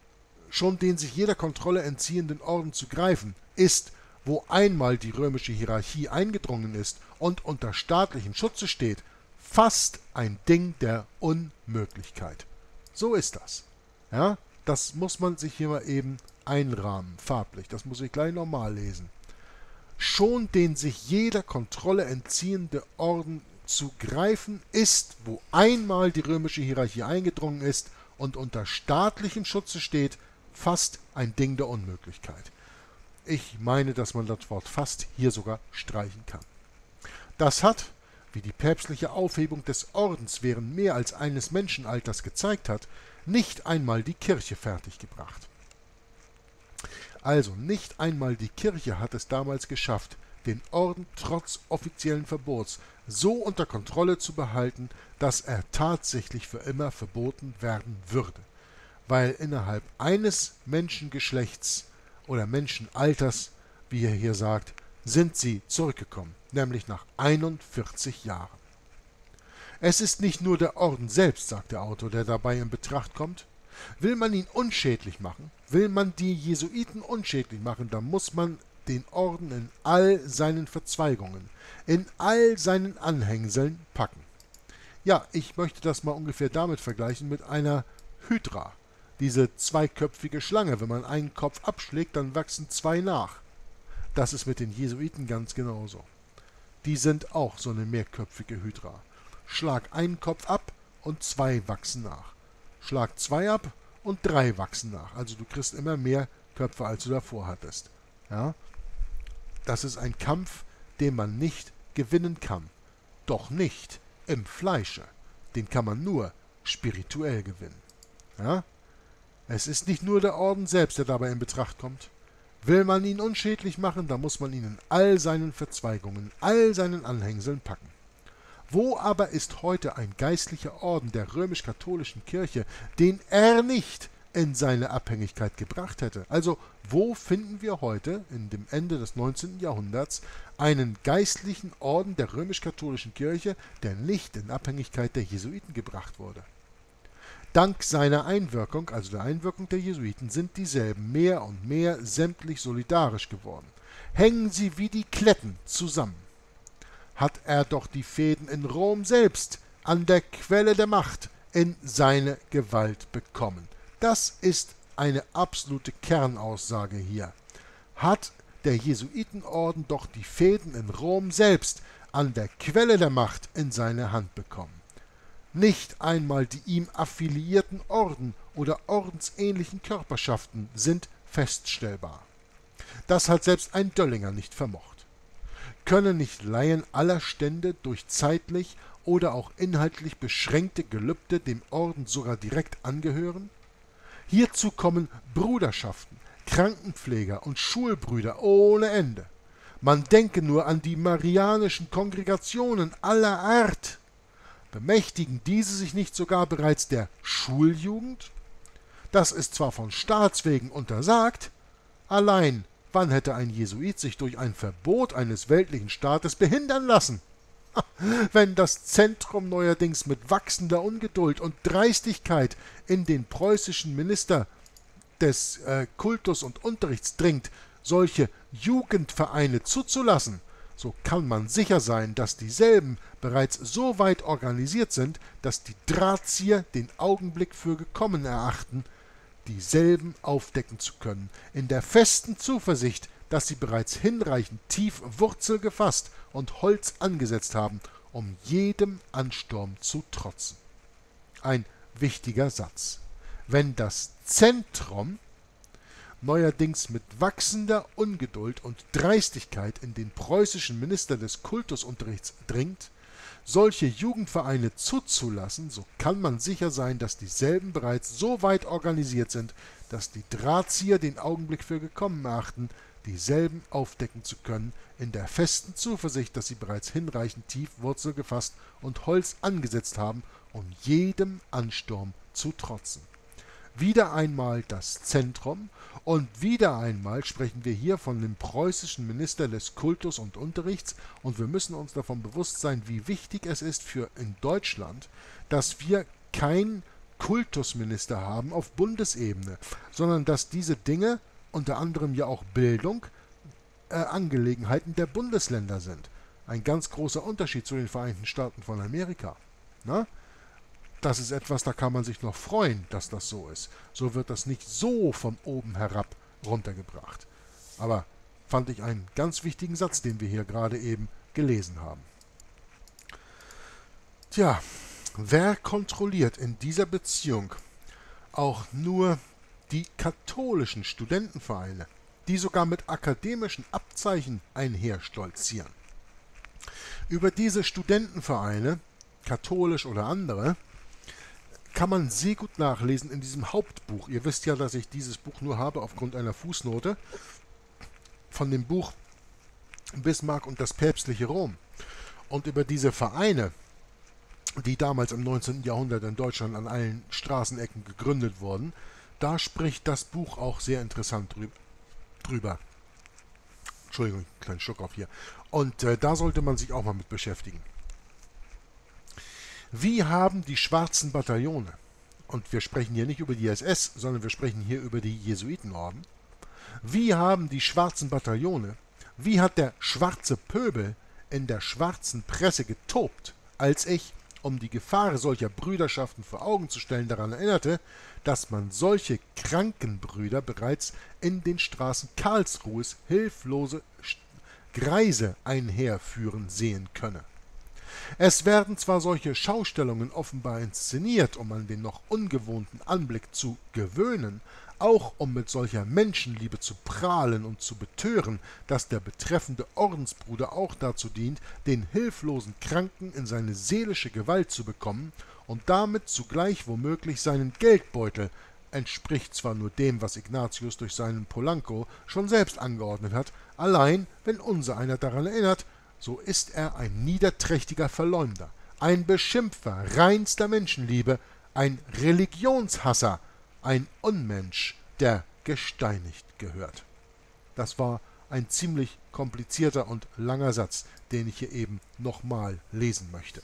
schon den sich jeder Kontrolle entziehenden Orden zu greifen, ist, wo einmal die römische Hierarchie eingedrungen ist und unter staatlichem Schutze steht, fast ein Ding der Unmöglichkeit. So ist das. Ja, das muss man sich hier mal eben einrahmen, farblich. Das muss ich gleich nochmal lesen. Schon den sich jeder Kontrolle entziehende Orden zu greifen ist, wo einmal die römische Hierarchie eingedrungen ist und unter staatlichem Schutze steht, fast ein Ding der Unmöglichkeit. Ich meine, dass man das Wort fast hier sogar streichen kann. Das hat, wie die päpstliche Aufhebung des Ordens während mehr als eines Menschenalters gezeigt hat, nicht einmal die Kirche fertiggebracht. Also nicht einmal die Kirche hat es damals geschafft, den Orden trotz offiziellen Verbots so unter Kontrolle zu behalten, dass er tatsächlich für immer verboten werden würde, weil innerhalb eines Menschengeschlechts oder Menschenalters, wie er hier sagt, sind sie zurückgekommen, nämlich nach einundvierzig Jahren. Es ist nicht nur der Orden selbst, sagt der Autor, der dabei in Betracht kommt. Will man ihn unschädlich machen, will man die Jesuiten unschädlich machen, dann muss man den Orden in all seinen Verzweigungen, in all seinen Anhängseln packen. Ja, ich möchte das mal ungefähr damit vergleichen mit einer Hydra, diese zweiköpfige Schlange. Wenn man einen Kopf abschlägt, dann wachsen zwei nach. Das ist mit den Jesuiten ganz genauso. Die sind auch so eine mehrköpfige Hydra. Schlag einen Kopf ab und zwei wachsen nach. Schlag zwei ab und drei wachsen nach. Also du kriegst immer mehr Köpfe, als du davor hattest. Ja? Das ist ein Kampf, den man nicht gewinnen kann. Doch nicht im Fleische. Den kann man nur spirituell gewinnen. Ja? Es ist nicht nur der Orden selbst, der dabei in Betracht kommt. Will man ihn unschädlich machen, dann muss man ihn in all seinen Verzweigungen, all seinen Anhängseln packen. Wo aber ist heute ein geistlicher Orden der römisch-katholischen Kirche, den er nicht in seine Abhängigkeit gebracht hätte? Also wo finden wir heute, in dem Ende des neunzehnten Jahrhunderts, einen geistlichen Orden der römisch-katholischen Kirche, der nicht in Abhängigkeit der Jesuiten gebracht wurde? Dank seiner Einwirkung, also der Einwirkung der Jesuiten, sind dieselben mehr und mehr sämtlich solidarisch geworden. Hängen sie wie die Kletten zusammen. Hat er doch die Fäden in Rom selbst, an der Quelle der Macht, in seine Gewalt bekommen. Das ist eine absolute Kernaussage hier. Hat der Jesuitenorden doch die Fäden in Rom selbst, an der Quelle der Macht, in seine Hand bekommen. Nicht einmal die ihm affiliierten Orden oder ordensähnlichen Körperschaften sind feststellbar. Das hat selbst ein Döllinger nicht vermocht. Können nicht Laien aller Stände durch zeitlich oder auch inhaltlich beschränkte Gelübde dem Orden sogar direkt angehören? Hierzu kommen Bruderschaften, Krankenpfleger und Schulbrüder ohne Ende. Man denke nur an die marianischen Kongregationen aller Art. Bemächtigen diese sich nicht sogar bereits der Schuljugend? Das ist zwar von Staats wegen untersagt, allein wann hätte ein Jesuit sich durch ein Verbot eines weltlichen Staates behindern lassen? Wenn das Zentrum neuerdings mit wachsender Ungeduld und Dreistigkeit in den preußischen Minister des äh, Kultus und Unterrichts dringt, solche Jugendvereine zuzulassen, so kann man sicher sein, dass dieselben bereits so weit organisiert sind, dass die Drahtzieher den Augenblick für gekommen erachten, dieselben aufdecken zu können, in der festen Zuversicht, dass sie bereits hinreichend tief Wurzel gefasst und Holz angesetzt haben, um jedem Ansturm zu trotzen. Ein wichtiger Satz. Wenn das Zentrum neuerdings mit wachsender Ungeduld und Dreistigkeit in den preußischen Minister des Kultusunterrichts dringt, solche Jugendvereine zuzulassen, so kann man sicher sein, dass dieselben bereits so weit organisiert sind, dass die Drahtzieher den Augenblick für gekommen erachten, dieselben aufdecken zu können, in der festen Zuversicht, dass sie bereits hinreichend tief Wurzel gefasst und Holz angesetzt haben, um jedem Ansturm zu trotzen. Wieder einmal das Zentrum und wieder einmal sprechen wir hier von dem preußischen Minister des Kultus und Unterrichts, und wir müssen uns davon bewusst sein, wie wichtig es ist für in Deutschland, dass wir kein Kultusminister haben auf Bundesebene, sondern dass diese Dinge, unter anderem ja auch Bildung, äh, Angelegenheiten der Bundesländer sind. Ein ganz großer Unterschied zu den Vereinigten Staaten von Amerika. Na? Das ist etwas, da kann man sich noch freuen, dass das so ist. So wird das nicht so von oben herab runtergebracht. Aber fand ich einen ganz wichtigen Satz, den wir hier gerade eben gelesen haben. Tja, wer kontrolliert in dieser Beziehung auch nur die katholischen Studentenvereine, die sogar mit akademischen Abzeichen einherstolzieren? Über diese Studentenvereine, katholisch oder andere, kann man sehr gut nachlesen in diesem Hauptbuch. Ihr wisst ja, dass ich dieses Buch nur habe aufgrund einer Fußnote von dem Buch Bismarck und das päpstliche Rom. Und über diese Vereine, die damals im neunzehnten Jahrhundert in Deutschland an allen Straßenecken gegründet wurden, da spricht das Buch auch sehr interessant drüber. Entschuldigung, einen kleinen Schluck auf hier. Und äh, da sollte man sich auch mal mit beschäftigen. Wie haben die schwarzen Bataillone, und wir sprechen hier nicht über die S S, sondern wir sprechen hier über die Jesuitenorden, wie haben die schwarzen Bataillone, wie hat der schwarze Pöbel in der schwarzen Presse getobt, als ich, um die Gefahr solcher Brüderschaften vor Augen zu stellen, daran erinnerte, dass man solche Krankenbrüder bereits in den Straßen Karlsruhes hilflose Greise einherführen sehen könne. Es werden zwar solche Schaustellungen offenbar inszeniert, um an den noch ungewohnten Anblick zu gewöhnen, auch um mit solcher Menschenliebe zu prahlen und zu betören, dass der betreffende Ordensbruder auch dazu dient, den hilflosen Kranken in seine seelische Gewalt zu bekommen und damit zugleich womöglich seinen Geldbeutel, entspricht zwar nur dem, was Ignatius durch seinen Polanco schon selbst angeordnet hat, allein, wenn unser einer daran erinnert, so ist er ein niederträchtiger Verleumder, ein Beschimpfer reinster Menschenliebe, ein Religionshasser, ein Unmensch, der gesteinigt gehört. Das war ein ziemlich komplizierter und langer Satz, den ich hier eben nochmal lesen möchte.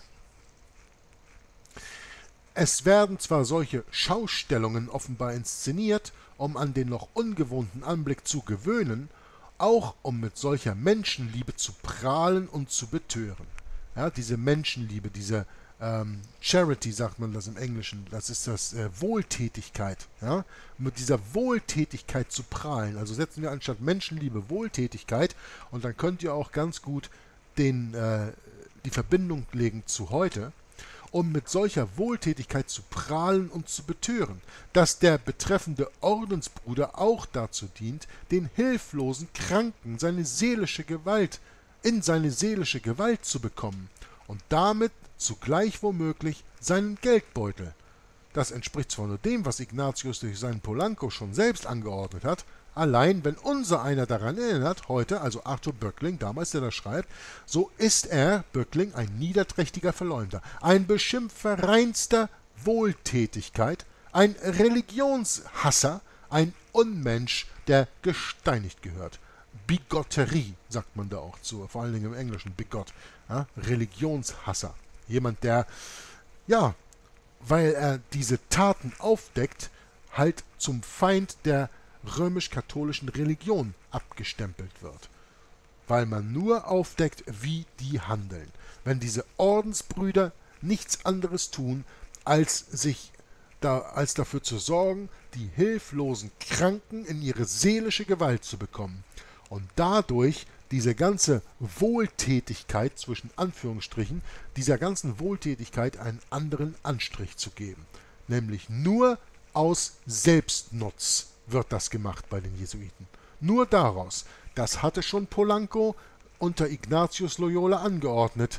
Es werden zwar solche Schaustellungen offenbar inszeniert, um an den noch ungewohnten Anblick zu gewöhnen, auch um mit solcher Menschenliebe zu prahlen und zu betören. Ja, diese Menschenliebe, diese ähm, Charity, sagt man das im Englischen, das ist das äh, Wohltätigkeit. Ja? Mit dieser Wohltätigkeit zu prahlen. Also setzen wir anstatt Menschenliebe Wohltätigkeit und dann könnt ihr auch ganz gut den, äh, die Verbindung legen zu heute, um mit solcher Wohltätigkeit zu prahlen und zu betören, dass der betreffende Ordensbruder auch dazu dient, den hilflosen Kranken seine seelische Gewalt in seine seelische Gewalt zu bekommen und damit zugleich womöglich seinen Geldbeutel. Das entspricht zwar nur dem, was Ignatius durch seinen Polanco schon selbst angeordnet hat, allein wenn unser einer daran erinnert, heute, also Arthur Böckling, damals der das schreibt, so ist er, Böckling, ein niederträchtiger Verleumder, ein Beschimpfer reinster Wohltätigkeit, ein Religionshasser, ein Unmensch, der gesteinigt gehört. Bigotterie, sagt man da auch zu, vor allen Dingen im Englischen, bigot, ja, Religionshasser. Jemand, der, ja, weil er diese Taten aufdeckt, halt zum Feind der römisch-katholischen Religion abgestempelt wird, weil man nur aufdeckt, wie die handeln. Wenn diese Ordensbrüder nichts anderes tun, als sich da, als dafür zu sorgen, die hilflosen Kranken in ihre seelische Gewalt zu bekommen und dadurch diese ganze Wohltätigkeit, zwischen Anführungsstrichen, dieser ganzen Wohltätigkeit einen anderen Anstrich zu geben, nämlich nur aus Selbstnutz wird das gemacht bei den Jesuiten. Nur daraus. Das hatte schon Polanco unter Ignatius Loyola angeordnet,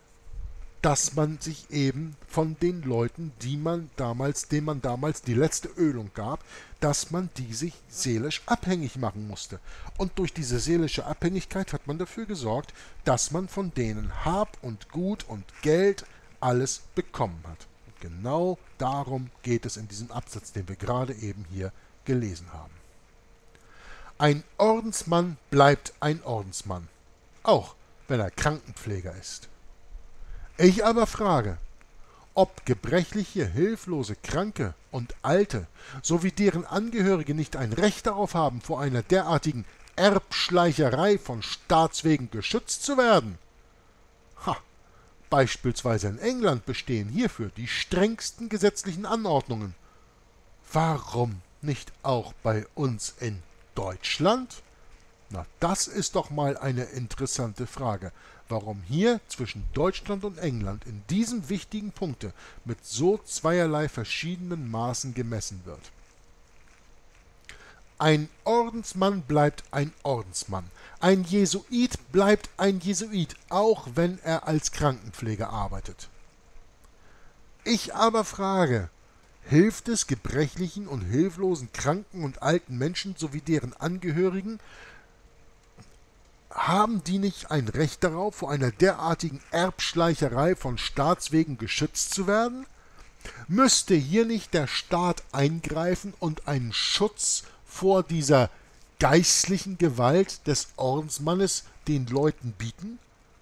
dass man sich eben von den Leuten, die man damals, denen man damals die letzte Ölung gab, dass man die sich seelisch abhängig machen musste. Und durch diese seelische Abhängigkeit hat man dafür gesorgt, dass man von denen Hab und Gut und Geld alles bekommen hat. Und genau darum geht es in diesem Absatz, den wir gerade eben hier gelesen haben. Ein Ordensmann bleibt ein Ordensmann, auch wenn er Krankenpfleger ist. Ich aber frage, ob gebrechliche, hilflose, Kranke und Alte sowie deren Angehörige nicht ein Recht darauf haben, vor einer derartigen Erbschleicherei von Staatswegen geschützt zu werden? Ha! Beispielsweise in England bestehen hierfür die strengsten gesetzlichen Anordnungen. Warum nicht auch bei uns in Deutschland? Na, das ist doch mal eine interessante Frage, warum hier zwischen Deutschland und England in diesem wichtigen Punkte mit so zweierlei verschiedenen Maßen gemessen wird. Ein Ordensmann bleibt ein Ordensmann, ein Jesuit bleibt ein Jesuit, auch wenn er als Krankenpfleger arbeitet. Ich aber frage, hilft es gebrechlichen und hilflosen kranken und alten Menschen sowie deren Angehörigen, haben die nicht ein Recht darauf, vor einer derartigen Erbschleicherei von Staatswegen geschützt zu werden? Müsste hier nicht der Staat eingreifen und einen Schutz vor dieser geistlichen Gewalt des Ordensmannes den Leuten bieten?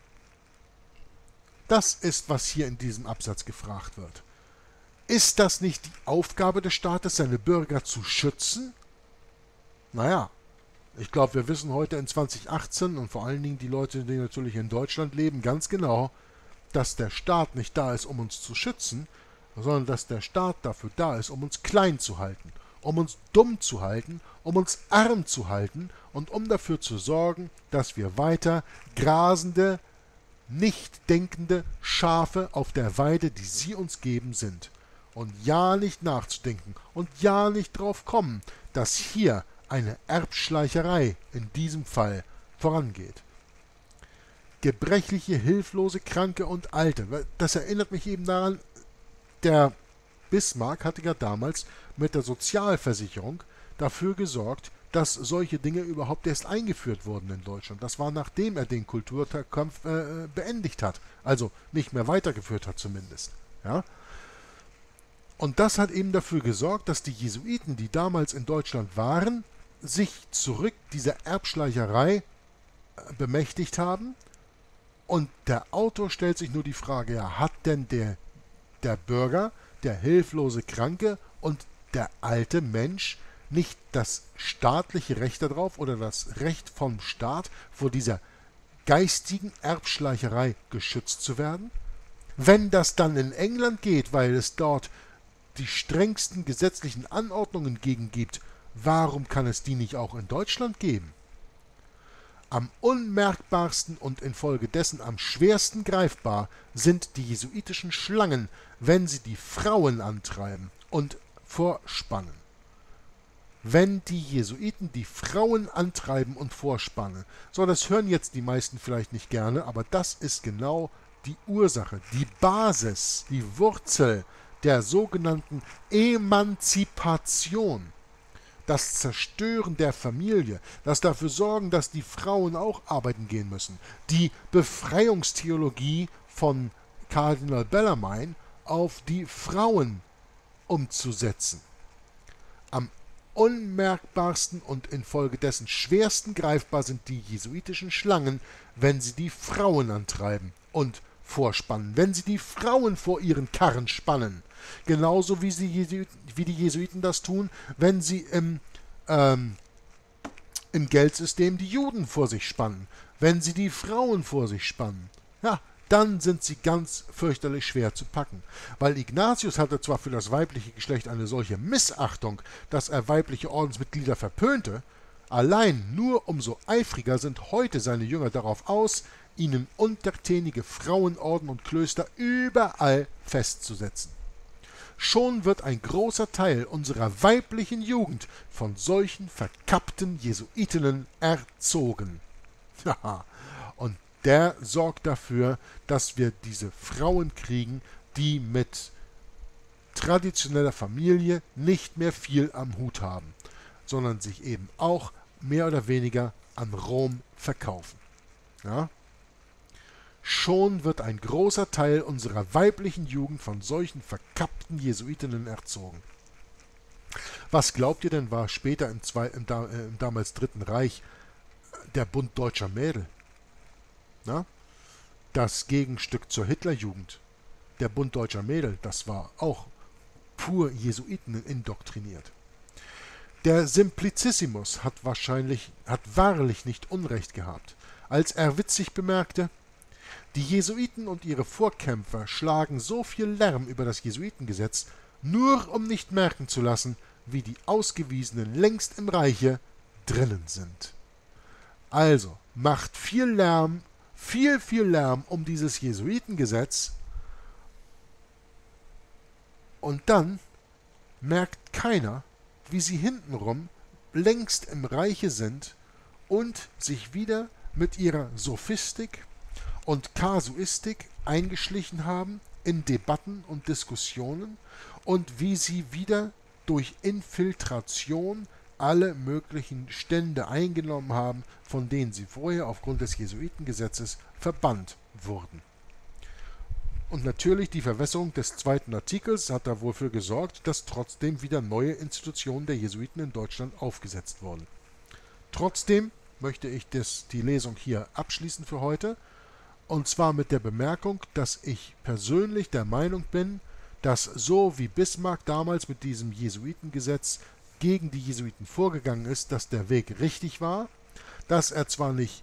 Das ist, was hier in diesem Absatz gefragt wird. Ist das nicht die Aufgabe des Staates, seine Bürger zu schützen? Naja, ich glaube, wir wissen heute in zweitausendachtzehn und vor allen Dingen die Leute, die natürlich in Deutschland leben, ganz genau, dass der Staat nicht da ist, um uns zu schützen, sondern dass der Staat dafür da ist, um uns klein zu halten, um uns dumm zu halten, um uns arm zu halten und um dafür zu sorgen, dass wir weiter grasende, nicht denkende Schafe auf der Weide, die sie uns geben, sind. Und ja nicht nachzudenken und ja nicht drauf kommen, dass hier eine Erbschleicherei in diesem Fall vorangeht. Gebrechliche, hilflose, Kranke und Alte. Das erinnert mich eben daran, der Bismarck hatte ja damals mit der Sozialversicherung dafür gesorgt, dass solche Dinge überhaupt erst eingeführt wurden in Deutschland. Das war, nachdem er den Kulturkampf äh, beendigt hat, also nicht mehr weitergeführt hat zumindest. Ja? Und das hat eben dafür gesorgt, dass die Jesuiten, die damals in Deutschland waren, sich zurück dieser Erbschleicherei bemächtigt haben. Und der Autor stellt sich nur die Frage, ja, hat denn der, der Bürger, der hilflose Kranke und der alte Mensch nicht das staatliche Recht darauf oder das Recht vom Staat, vor dieser geistigen Erbschleicherei geschützt zu werden? Wenn das dann in England geht, weil es dort die strengsten gesetzlichen Anordnungen gegen gibt, warum kann es die nicht auch in Deutschland geben? Am unmerkbarsten und infolgedessen am schwersten greifbar sind die jesuitischen Schlangen, wenn sie die Frauen antreiben und vorspannen. Wenn die Jesuiten die Frauen antreiben und vorspannen, so, das hören jetzt die meisten vielleicht nicht gerne, aber das ist genau die Ursache, die Basis, die Wurzel der sogenannten Emanzipation. Das Zerstören der Familie, das dafür sorgen, dass die Frauen auch arbeiten gehen müssen, die Befreiungstheologie von Kardinal Bellarmine auf die Frauen umzusetzen. Am unmerkbarsten und infolgedessen schwersten greifbar sind die jesuitischen Schlangen, wenn sie die Frauen antreiben und vorspannen, wenn sie die Frauen vor ihren Karren spannen. Genauso wie, sie Jesuiten, wie die Jesuiten das tun, wenn sie im, ähm, im Geldsystem die Juden vor sich spannen, wenn sie die Frauen vor sich spannen. Ja, dann sind sie ganz fürchterlich schwer zu packen. Weil Ignatius hatte zwar für das weibliche Geschlecht eine solche Missachtung, dass er weibliche Ordensmitglieder verpönte, allein nur umso eifriger sind heute seine Jünger darauf aus, ihnen untertänige Frauenorden und Klöster überall festzusetzen. Schon wird ein großer Teil unserer weiblichen Jugend von solchen verkappten Jesuitinnen erzogen. Haha, und der sorgt dafür, dass wir diese Frauen kriegen, die mit traditioneller Familie nicht mehr viel am Hut haben, sondern sich eben auch mehr oder weniger an Rom verkaufen. Ja? Schon wird ein großer Teil unserer weiblichen Jugend von solchen verkappten Jesuitinnen erzogen. Was glaubt ihr denn, war später im, zwei, im, da, äh, im damals Dritten Reich der Bund deutscher Mädel? Na? Das Gegenstück zur Hitlerjugend. der Bund Deutscher Mädel, das war auch pur Jesuiten indoktriniert. Der Simplicissimus hat wahrscheinlich, hat wahrlich nicht Unrecht gehabt, als er witzig bemerkte: Die Jesuiten und ihre Vorkämpfer schlagen so viel Lärm über das Jesuitengesetz, nur um nicht merken zu lassen, wie die Ausgewiesenen längst im Reiche drinnen sind. Also macht viel Lärm, viel, viel Lärm um dieses Jesuitengesetz, und dann merkt keiner, wie sie hintenrum längst im Reiche sind und sich wieder mit ihrer Sophistik und Kasuistik eingeschlichen haben in Debatten und Diskussionen und wie sie wieder durch Infiltration alle möglichen Stände eingenommen haben, von denen sie vorher aufgrund des Jesuitengesetzes verbannt wurden. Und natürlich die Verwässerung des zweiten Artikels hat dafür gesorgt, dass trotzdem wieder neue Institutionen der Jesuiten in Deutschland aufgesetzt wurden. Trotzdem möchte ich das, die Lesung hier abschließen für heute, und zwar mit der Bemerkung, dass ich persönlich der Meinung bin, dass so wie Bismarck damals mit diesem Jesuitengesetz gegen die Jesuiten vorgegangen ist, dass der Weg richtig war, dass er zwar nicht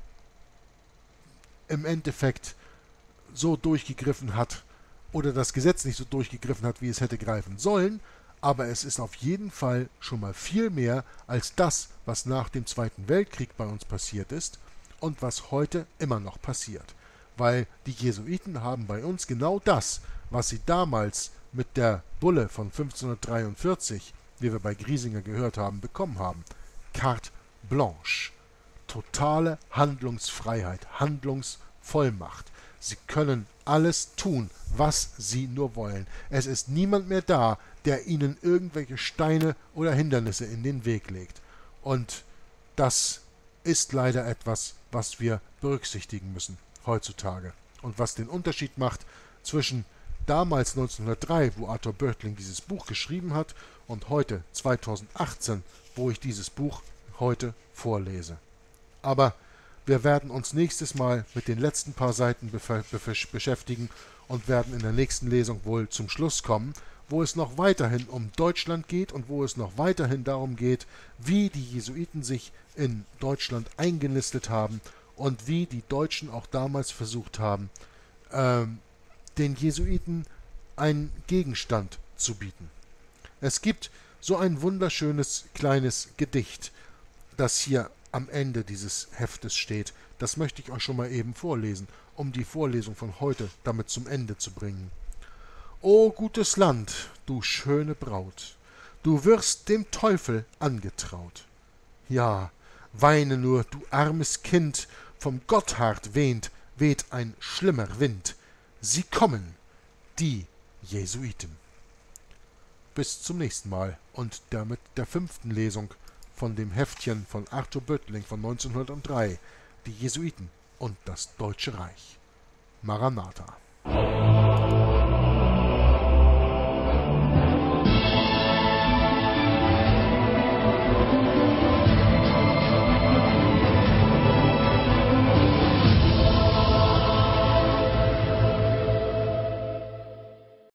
im Endeffekt so durchgegriffen hat oder das Gesetz nicht so durchgegriffen hat, wie es hätte greifen sollen, aber es ist auf jeden Fall schon mal viel mehr als das, was nach dem Zweiten Weltkrieg bei uns passiert ist und was heute immer noch passiert. Weil die Jesuiten haben bei uns genau das, was sie damals mit der Bulle von fünfzehnhundertdreiundvierzig, wie wir bei Griesinger gehört haben, bekommen haben. Carte blanche. Totale Handlungsfreiheit, Handlungsvollmacht. Sie können alles tun, was sie nur wollen. Es ist niemand mehr da, der ihnen irgendwelche Steine oder Hindernisse in den Weg legt. Und das ist leider etwas, was wir berücksichtigen müssen heutzutage. Und was den Unterschied macht zwischen damals neunzehnhundertdrei, wo Arthur Böttling dieses Buch geschrieben hat, und heute zweitausendachtzehn, wo ich dieses Buch heute vorlese. Aber wir werden uns nächstes Mal mit den letzten paar Seiten beschäftigen und werden in der nächsten Lesung wohl zum Schluss kommen, wo es noch weiterhin um Deutschland geht und wo es noch weiterhin darum geht, wie die Jesuiten sich in Deutschland eingenistet haben und wie die Deutschen auch damals versucht haben, ähm, den Jesuiten einen Gegenstand zu bieten. Es gibt so ein wunderschönes kleines Gedicht, das hier am Ende dieses Heftes steht. Das möchte ich euch schon mal eben vorlesen, um die Vorlesung von heute damit zum Ende zu bringen. O gutes Land, du schöne Braut, du wirst dem Teufel angetraut. Ja, weine nur, du armes Kind, vom Gotthard wehnt, weht ein schlimmer Wind. Sie kommen, die Jesuiten. Bis zum nächsten Mal und damit der fünften Lesung von dem Heftchen von Arthur Böttling von neunzehnhundertdrei, die Jesuiten und das Deutsche Reich. Maranatha.